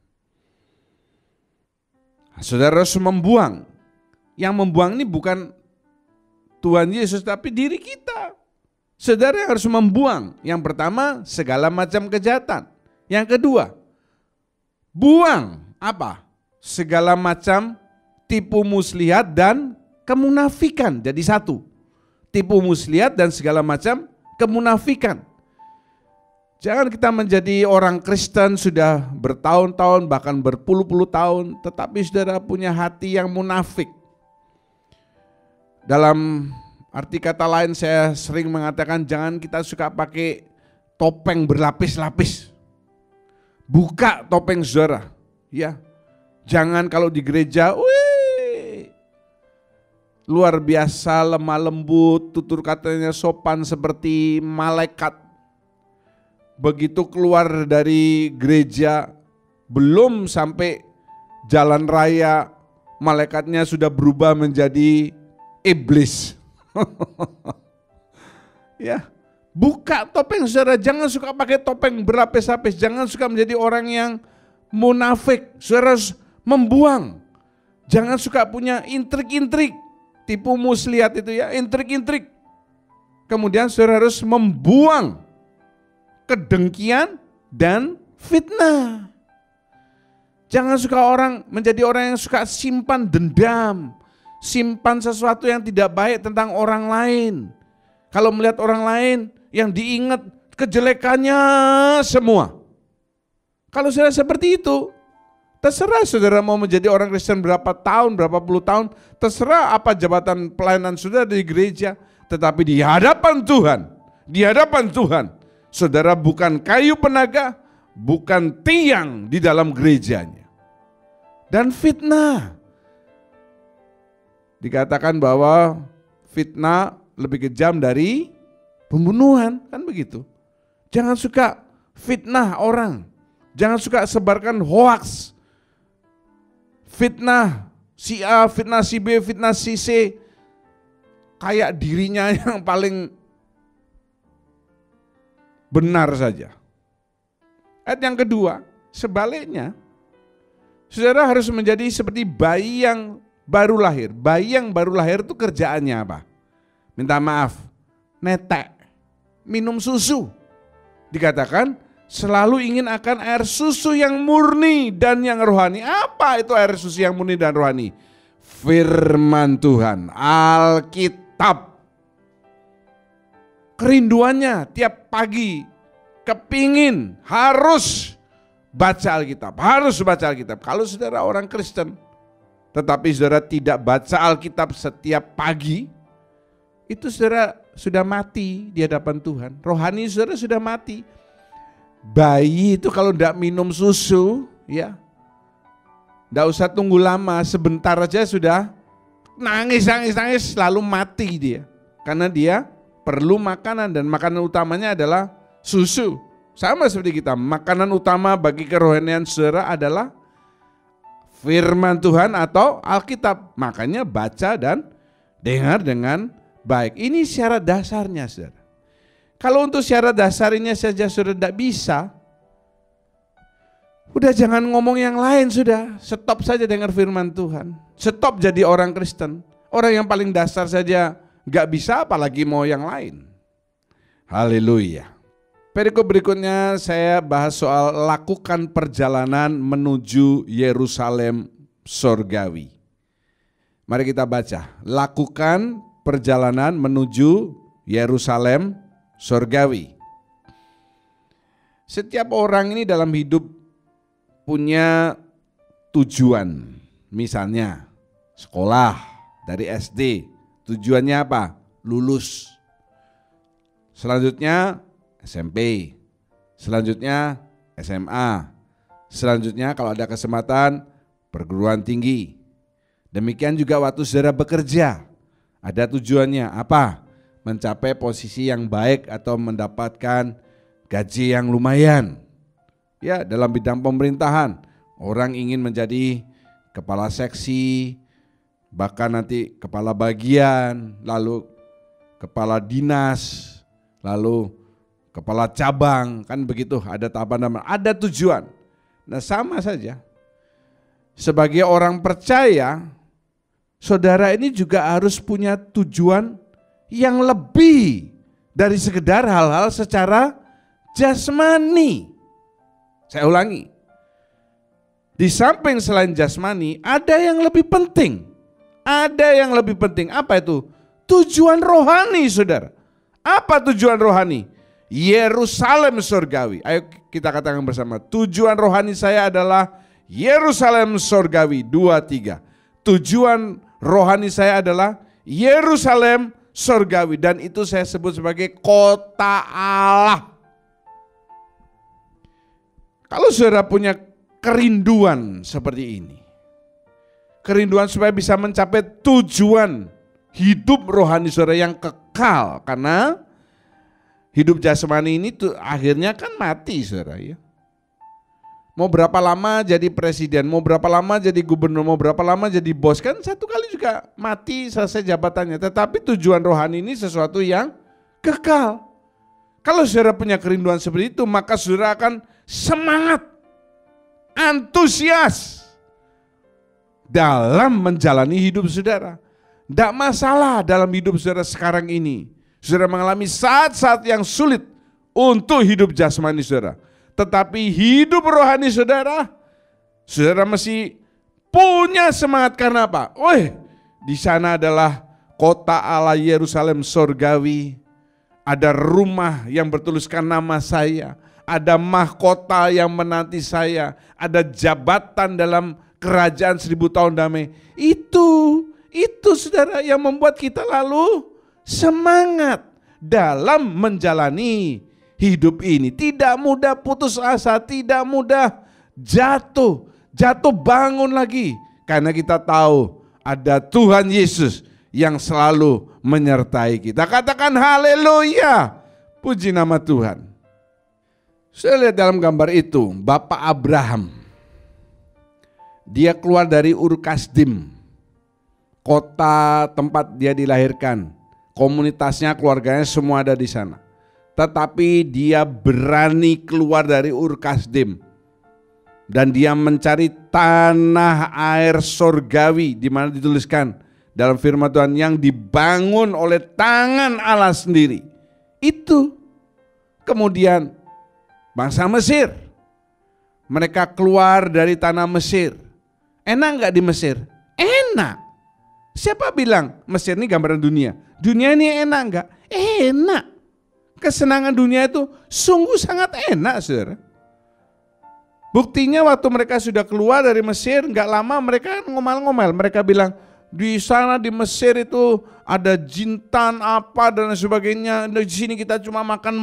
Speaker 3: Saudara harus membuang. Yang membuang ini bukan Tuhan Yesus tapi diri kita. Saudara harus membuang. Yang pertama segala macam kejahatan. Yang kedua, buang apa? Segala macam tipu muslihat dan kemunafikan. Jadi satu. Tipu muslihat dan segala macam kemunafikan. Jangan kita menjadi orang Kristen sudah bertahun-tahun bahkan berpuluh-puluh tahun tetapi saudara punya hati yang munafik. Dalam Arti kata lain saya sering mengatakan jangan kita suka pakai topeng berlapis-lapis. Buka topeng saudara, ya. Jangan kalau di gereja, wih, luar biasa lemah lembut, tutur katanya sopan seperti malaikat. Begitu keluar dari gereja, belum sampai jalan raya, malaikatnya sudah berubah menjadi iblis. Ya, buka topeng saudara, jangan suka pakai topeng berlapis-lapis, jangan suka menjadi orang yang munafik. Saudara harus membuang, jangan suka punya intrik-intrik, tipu muslihat itu ya, intrik-intrik. Kemudian saudara harus membuang kedengkian dan fitnah. Jangan suka menjadi orang yang suka simpan dendam, simpan sesuatu yang tidak baik tentang orang lain. Kalau melihat orang lain yang diingat kejelekannya semua. Kalau saudara seperti itu, terserah saudara mau menjadi orang Kristen berapa tahun, berapa puluh tahun, terserah apa jabatan pelayanan saudara di gereja, tetapi di hadapan Tuhan, saudara bukan kayu penaga, bukan tiang di dalam gerejanya. Dan fitnah, dikatakan bahwa fitnah lebih kejam dari pembunuhan, kan begitu. Jangan suka fitnah orang, jangan suka sebarkan hoaks. Fitnah si A, fitnah si B, fitnah si C, kayak dirinya yang paling benar saja. Ayat yang kedua, sebaliknya, saudara harus menjadi seperti bayi yang baru lahir. Bayi yang baru lahir itu kerjaannya apa? Minta maaf, netek, minum susu. Dikatakan selalu ingin akan air susu yang murni dan yang rohani. Apa itu air susu yang murni dan rohani? Firman Tuhan, Alkitab. Kerinduannya tiap pagi, kepingin harus baca Alkitab, harus baca Alkitab. Kalau saudara orang Kristen, tetapi saudara tidak baca Alkitab setiap pagi, itu saudara sudah mati di hadapan Tuhan. Rohani saudara sudah mati. Bayi itu kalau tidak minum susu, ya, tidak usah tunggu lama, sebentar aja sudah nangis, lalu mati dia. Karena dia perlu makanan dan makanan utamanya adalah susu. Sama seperti kita, makanan utama bagi kerohanian saudara adalah firman Tuhan atau Alkitab. Makanya baca dan dengar dengan baik. Ini syarat dasarnya saudara. Kalau untuk syarat dasarnya saja saudara tidak bisa, udah jangan ngomong yang lain sudah. Stop saja dengar firman Tuhan. Stop jadi orang Kristen. Orang yang paling dasar saja gak bisa, apalagi mau yang lain. Haleluya. Perikop berikutnya saya bahas soal lakukan perjalanan menuju Yerusalem sorgawi. Mari kita baca. Lakukan perjalanan menuju Yerusalem sorgawi. Setiap orang ini dalam hidup punya tujuan. Misalnya sekolah dari SD. Tujuannya apa? Lulus. Selanjutnya SMP. Selanjutnya SMA. Selanjutnya kalau ada kesempatan perguruan tinggi. Demikian juga waktu saudara bekerja. Ada tujuannya apa? Mencapai posisi yang baik atau mendapatkan gaji yang lumayan. Ya, dalam bidang pemerintahan, orang ingin menjadi kepala seksi, bahkan nanti kepala bagian, lalu kepala dinas, lalu kepala cabang, kan begitu, ada tahapan, ada tujuan. Nah, sama saja. Sebagai orang percaya, saudara ini juga harus punya tujuan yang lebih dari sekedar hal-hal secara jasmani. Saya ulangi, di samping selain jasmani ada yang lebih penting. Ada yang lebih penting, apa itu? Tujuan rohani saudara. Apa tujuan rohani? Yerusalem surgawi. Ayo kita katakan bersama, tujuan rohani saya adalah Yerusalem surgawi. 2, 3. Tujuan rohani saya adalah Yerusalem sorgawi, dan itu saya sebut sebagai kota Allah. Kalau saudara punya kerinduan seperti ini, kerinduan supaya bisa mencapai tujuan hidup rohani saudara yang kekal, karena hidup jasmani ini tuh akhirnya kan mati saudara ya. Mau berapa lama jadi presiden, mau berapa lama jadi gubernur, mau berapa lama jadi bos, kan satu kali juga mati selesai jabatannya. Tetapi tujuan rohani ini sesuatu yang kekal. Kalau saudara punya kerinduan seperti itu, maka saudara akan semangat, antusias dalam menjalani hidup saudara. Tidak masalah dalam hidup saudara sekarang ini, saudara mengalami saat-saat yang sulit untuk hidup jasmani saudara. Tetapi hidup rohani saudara, saudara mesti punya semangat. Karena apa? Di sana adalah kota Allah Yerusalem sorgawi. Ada rumah yang bertuliskan nama saya, ada mahkota yang menanti saya, ada jabatan dalam kerajaan 1000 tahun damai. Itu saudara yang membuat kita lalu semangat dalam menjalani hidup ini. Tidak mudah putus asa, tidak mudah jatuh bangun lagi. Karena kita tahu ada Tuhan Yesus yang selalu menyertai kita. Katakan haleluya, puji nama Tuhan. Saya lihat dalam gambar itu, Bapak Abraham, dia keluar dari Ur Kasdim, kota tempat dia dilahirkan. Komunitasnya, keluarganya semua ada di sana. Tetapi dia berani keluar dari Ur Kasdim dan dia mencari tanah air sorgawi, di mana dituliskan dalam firman Tuhan yang dibangun oleh tangan Allah sendiri. Itu kemudian bangsa Mesir, mereka keluar dari tanah Mesir. Enak nggak di Mesir? Enak. Siapa bilang Mesir ini gambaran dunia? Dunia ini enak nggak? Enak. Kesenangan dunia itu sungguh sangat enak, saudara. Buktinya waktu mereka sudah keluar dari Mesir, nggak lama mereka ngomel-ngomel. Mereka bilang, di sana di Mesir itu ada jintan apa dan sebagainya. Di sini kita cuma makan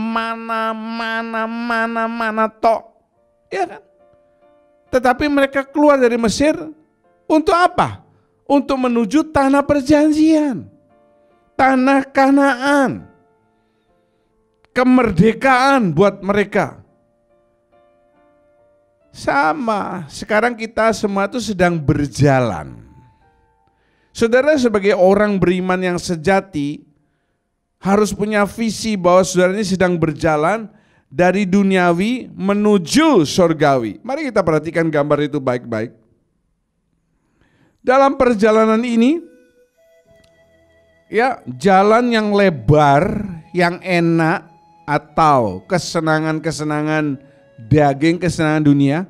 Speaker 3: mana tok, ya kan? Tetapi mereka keluar dari Mesir untuk apa? Untuk menuju tanah perjanjian, tanah Kanaan. Kemerdekaan buat mereka. Sama, sekarang kita semua itu sedang berjalan. Saudara sebagai orang beriman yang sejati harus punya visi bahwa saudara ini sedang berjalan dari duniawi menuju surgawi. Mari kita perhatikan gambar itu baik-baik. Dalam perjalanan ini, ya, jalan yang lebar, yang enak, atau kesenangan-kesenangan daging, kesenangan dunia,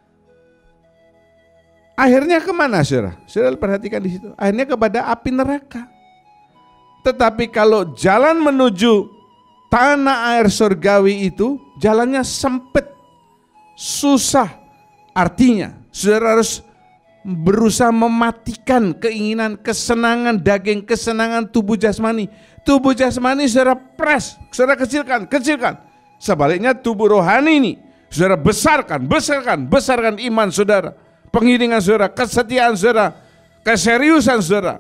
Speaker 3: akhirnya kemana saudara? Saudara perhatikan di situ. Akhirnya kepada api neraka. Tetapi kalau jalan menuju tanah air surgawi itu, jalannya sempit, susah. Artinya saudara harus berusaha mematikan keinginan, kesenangan daging, kesenangan tubuh jasmani. Tubuh jasmani saudara pres, saudara kecilkan. Sebaliknya tubuh rohani ini saudara besarkan iman saudara, pengiringan saudara, kesetiaan saudara, keseriusan saudara.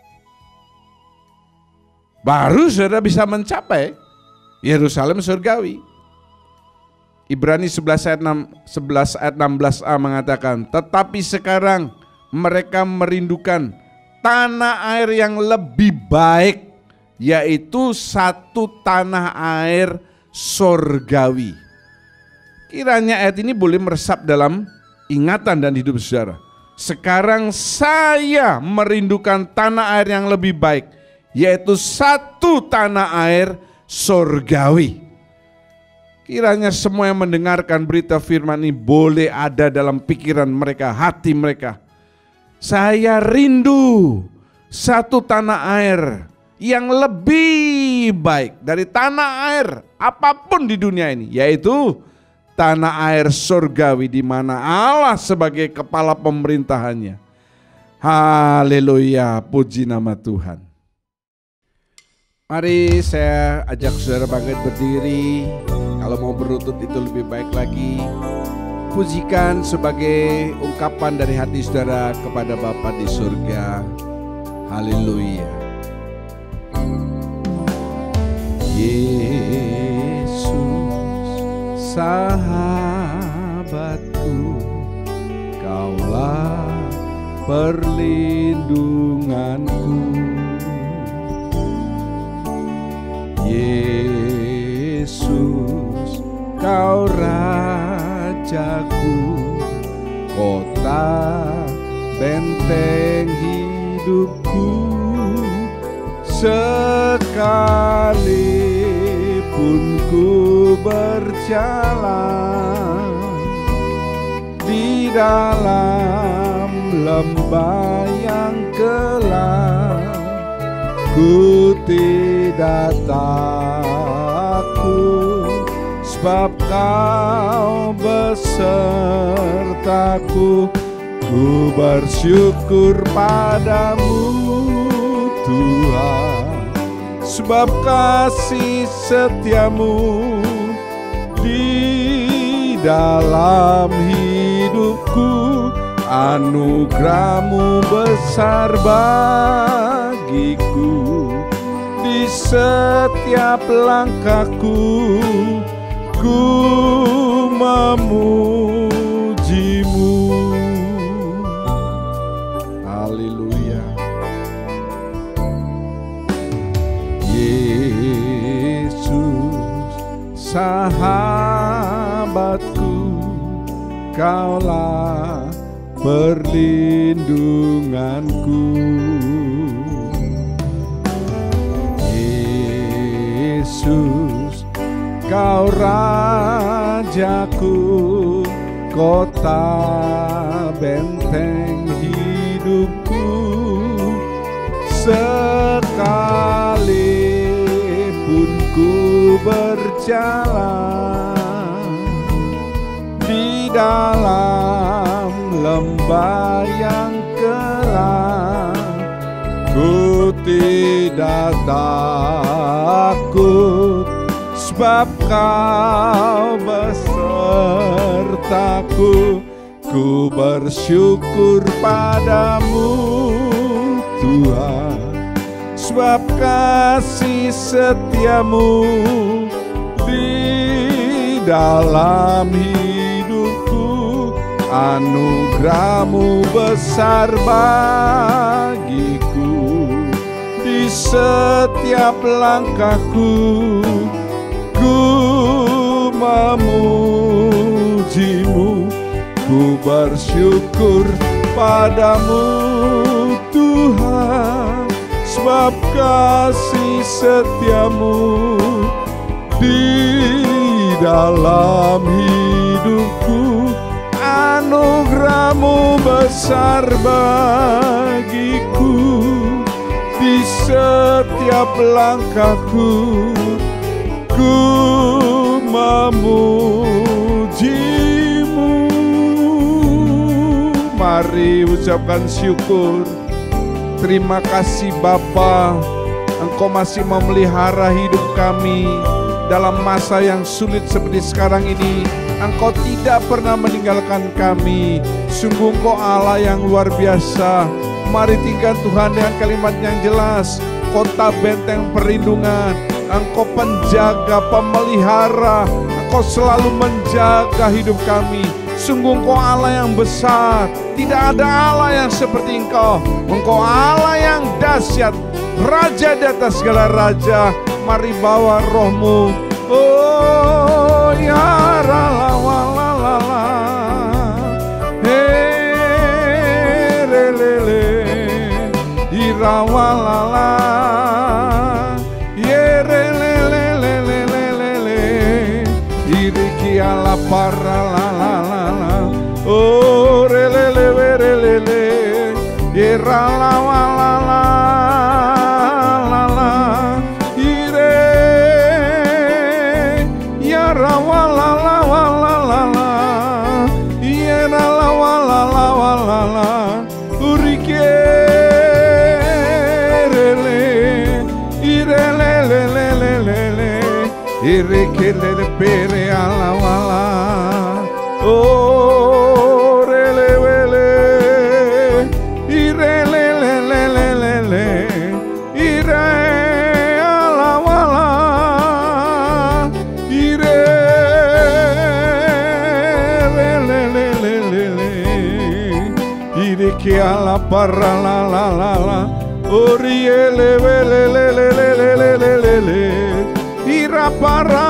Speaker 3: Baru saudara bisa mencapai Yerusalem surgawi. Ibrani 11 ayat 16a mengatakan, tetapi sekarang mereka merindukan tanah air yang lebih baik, yaitu satu tanah air sorgawi. Kiranya ayat ini boleh meresap dalam ingatan dan hidup saudara. Sekarang saya merindukan tanah air yang lebih baik, yaitu satu tanah air sorgawi. Kiranya semua yang mendengarkan berita firman ini boleh ada dalam pikiran mereka, hati mereka. Saya rindu satu tanah air yang lebih baik dari tanah air apapun di dunia ini, yaitu tanah air surgawi di mana Allah sebagai kepala pemerintahannya. Haleluya, puji nama Tuhan. Mari saya ajak saudara bangkit berdiri. Kalau mau berlutut itu lebih baik lagi. Pujikan sebagai ungkapan dari hati saudara kepada Bapa di surga. Haleluya. Yesus sahabatku, Kaulah perlindunganku. Yesus, Kau Rajaku, kota benteng hidupku. Sekalipun ku berjalan di dalam lembah yang gelap, ku tidak takut, sebab Kau besertaku. Ku bersyukur padamu Tuhan, sebab kasih setiamu di dalam hidupku. Anugerahmu besar bagiku, di setiap langkahku ku memujimu. Haleluya. Yesus sahabatku, Kaulah perlindunganku. Yesus, Kau Rajaku, kota benteng hidupku. Sekalipun ku berjalan di dalam lembah yang gelap, ku tidak takut, sebab Kau besertaku. Ku bersyukur padamu Tuhan, sebab kasih setiamu di dalam hidupku. Anugerahmu besar bagiku, di setiap langkahku ku memujimu. Ku bersyukur padamu Tuhan, sebab kasih setiamu di dalam hidupku. Anugerahmu besar bagiku, di setiap langkahku ku memujimu. Mari ucapkan syukur. Terima kasih Bapa, Engkau masih memelihara hidup kami dalam masa yang sulit seperti sekarang ini. Engkau tidak pernah meninggalkan kami. Sungguh Engkau Allah yang luar biasa. Mari tinggal Tuhan dengan kalimat yang jelas. Kota benteng perlindungan, Engkau penjaga, pemelihara. Engkau selalu menjaga hidup kami. Sungguh Engkau Allah yang besar. Tidak ada Allah yang seperti Engkau. Engkau Allah yang dahsyat, Raja di atas segala raja. Mari bawa rohmu. Oh ya ralawalalala, hey relele, irawalala, yerelelelelelele, iriki ala paralalala, oh relele relele, irawalala. Irele ire kelele pere ala wala. Oh rele wele ire lele lele lele ire ala wala ire lele lele lele ire ke ala para la la la la oriele wele lele lele lele lele ira para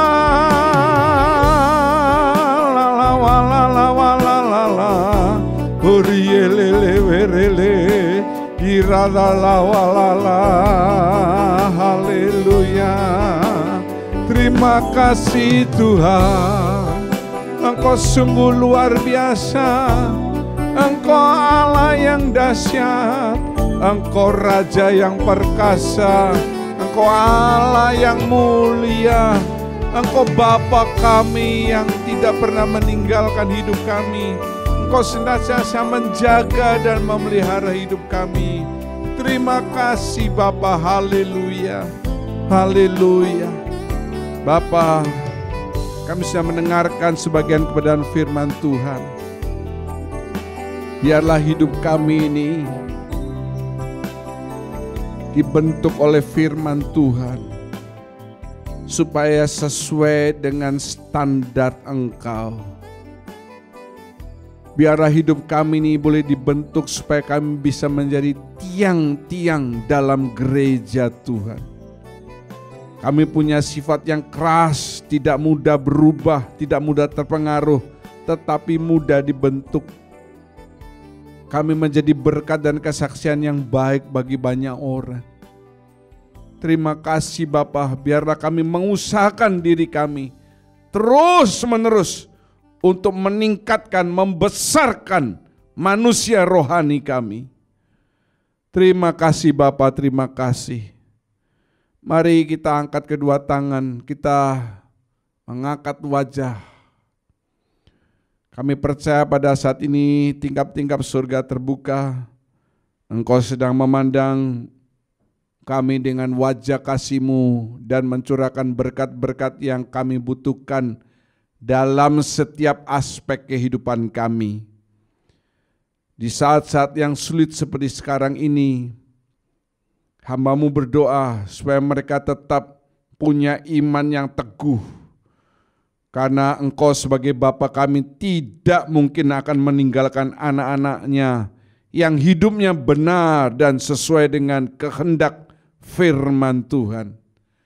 Speaker 3: irada la walala. Haleluya. Terima kasih Tuhan, Engkau sungguh luar biasa. Engkau Allah yang dahsyat, Engkau Raja yang perkasa, Engkau Allah yang mulia, Engkau Bapa kami yang tidak pernah meninggalkan hidup kami. Engkau senantiasa menjaga dan memelihara hidup kami. Terima kasih Bapa. Haleluya. Haleluya. Bapa, kami sudah mendengarkan sebagian kebenaran firman Tuhan. Biarlah hidup kami ini dibentuk oleh firman Tuhan, supaya sesuai dengan standar Engkau. Biarlah hidup kami ini boleh dibentuk supaya kami bisa menjadi tiang-tiang dalam gereja Tuhan. Kami punya sifat yang keras, tidak mudah berubah, tidak mudah terpengaruh, tetapi mudah dibentuk. Kami menjadi berkat dan kesaksian yang baik bagi banyak orang. Terima kasih Bapa, biarlah kami mengusahakan diri kami terus menerus untuk meningkatkan, membesarkan manusia rohani kami. Terima kasih Bapa, terima kasih. Mari kita angkat kedua tangan, kita mengangkat wajah. Kami percaya pada saat ini tingkap-tingkap surga terbuka. Engkau sedang memandang kami dengan wajah kasih-Mu dan mencurahkan berkat-berkat yang kami butuhkan dalam setiap aspek kehidupan kami. Di saat-saat yang sulit seperti sekarang ini, hamba-Mu berdoa supaya mereka tetap punya iman yang teguh. Karena Engkau sebagai Bapa kami tidak mungkin akan meninggalkan anak-anak-Nya yang hidupnya benar dan sesuai dengan kehendak firman Tuhan.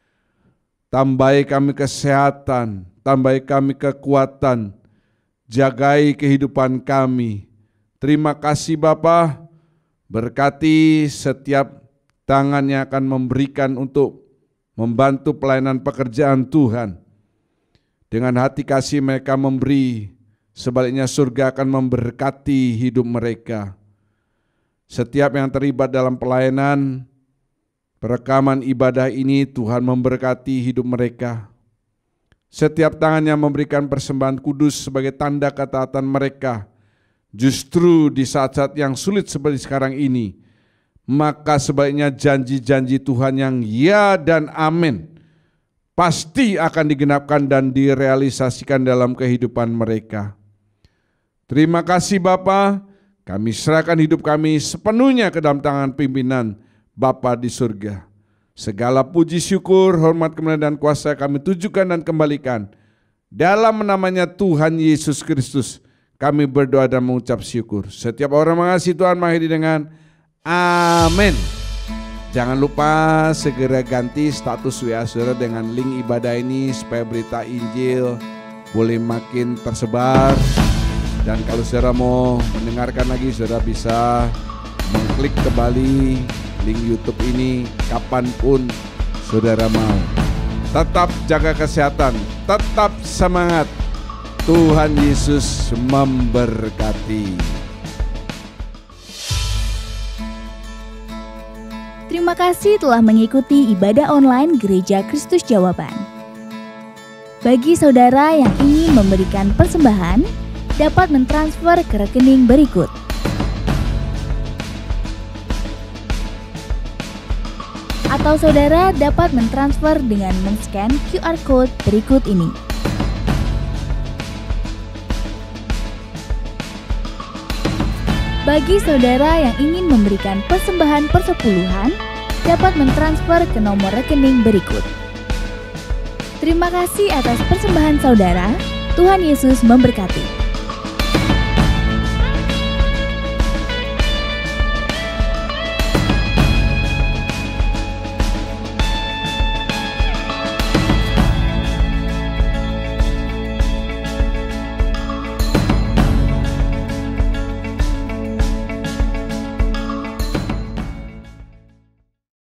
Speaker 3: Tambahi kami kesehatan, tambahi kami kekuatan, jagai kehidupan kami. Terima kasih Bapa, berkati setiap tangan yang akan memberikan untuk membantu pelayanan pekerjaan Tuhan. Dengan hati kasih mereka memberi, sebaliknya surga akan memberkati hidup mereka. Setiap yang terlibat dalam pelayanan, perekaman ibadah ini Tuhan memberkati hidup mereka. Setiap tangan yang memberikan persembahan kudus sebagai tanda ketaatan mereka, justru di saat-saat yang sulit seperti sekarang ini, maka sebaiknya janji-janji Tuhan yang ya dan amin pasti akan digenapkan dan direalisasikan dalam kehidupan mereka. Terima kasih Bapa, kami serahkan hidup kami sepenuhnya ke dalam tangan pimpinan Bapa di surga. Segala puji syukur, hormat, kemuliaan dan kuasa kami tujukan dan kembalikan dalam namanya Tuhan Yesus Kristus. Kami berdoa dan mengucap syukur. Setiap orang mengasihi Tuhan mengakhiri dengan amin. Jangan lupa segera ganti status WA saudara dengan link ibadah ini supaya berita Injil boleh makin tersebar. Dan kalau saudara mau mendengarkan lagi, saudara bisa mengklik kembali link YouTube ini kapanpun saudara mau. Tetap jaga kesehatan, tetap semangat. Tuhan Yesus memberkati.
Speaker 1: Terima kasih telah mengikuti ibadah online Gereja Kristus Jawaban. Bagi saudara yang ingin memberikan persembahan, dapat mentransfer ke rekening berikut. atau saudara dapat mentransfer dengan men-scan QR Code berikut ini. Bagi saudara yang ingin memberikan persembahan persepuluhan, dapat mentransfer ke nomor rekening berikut. Terima kasih atas persembahan saudara. Tuhan Yesus memberkati.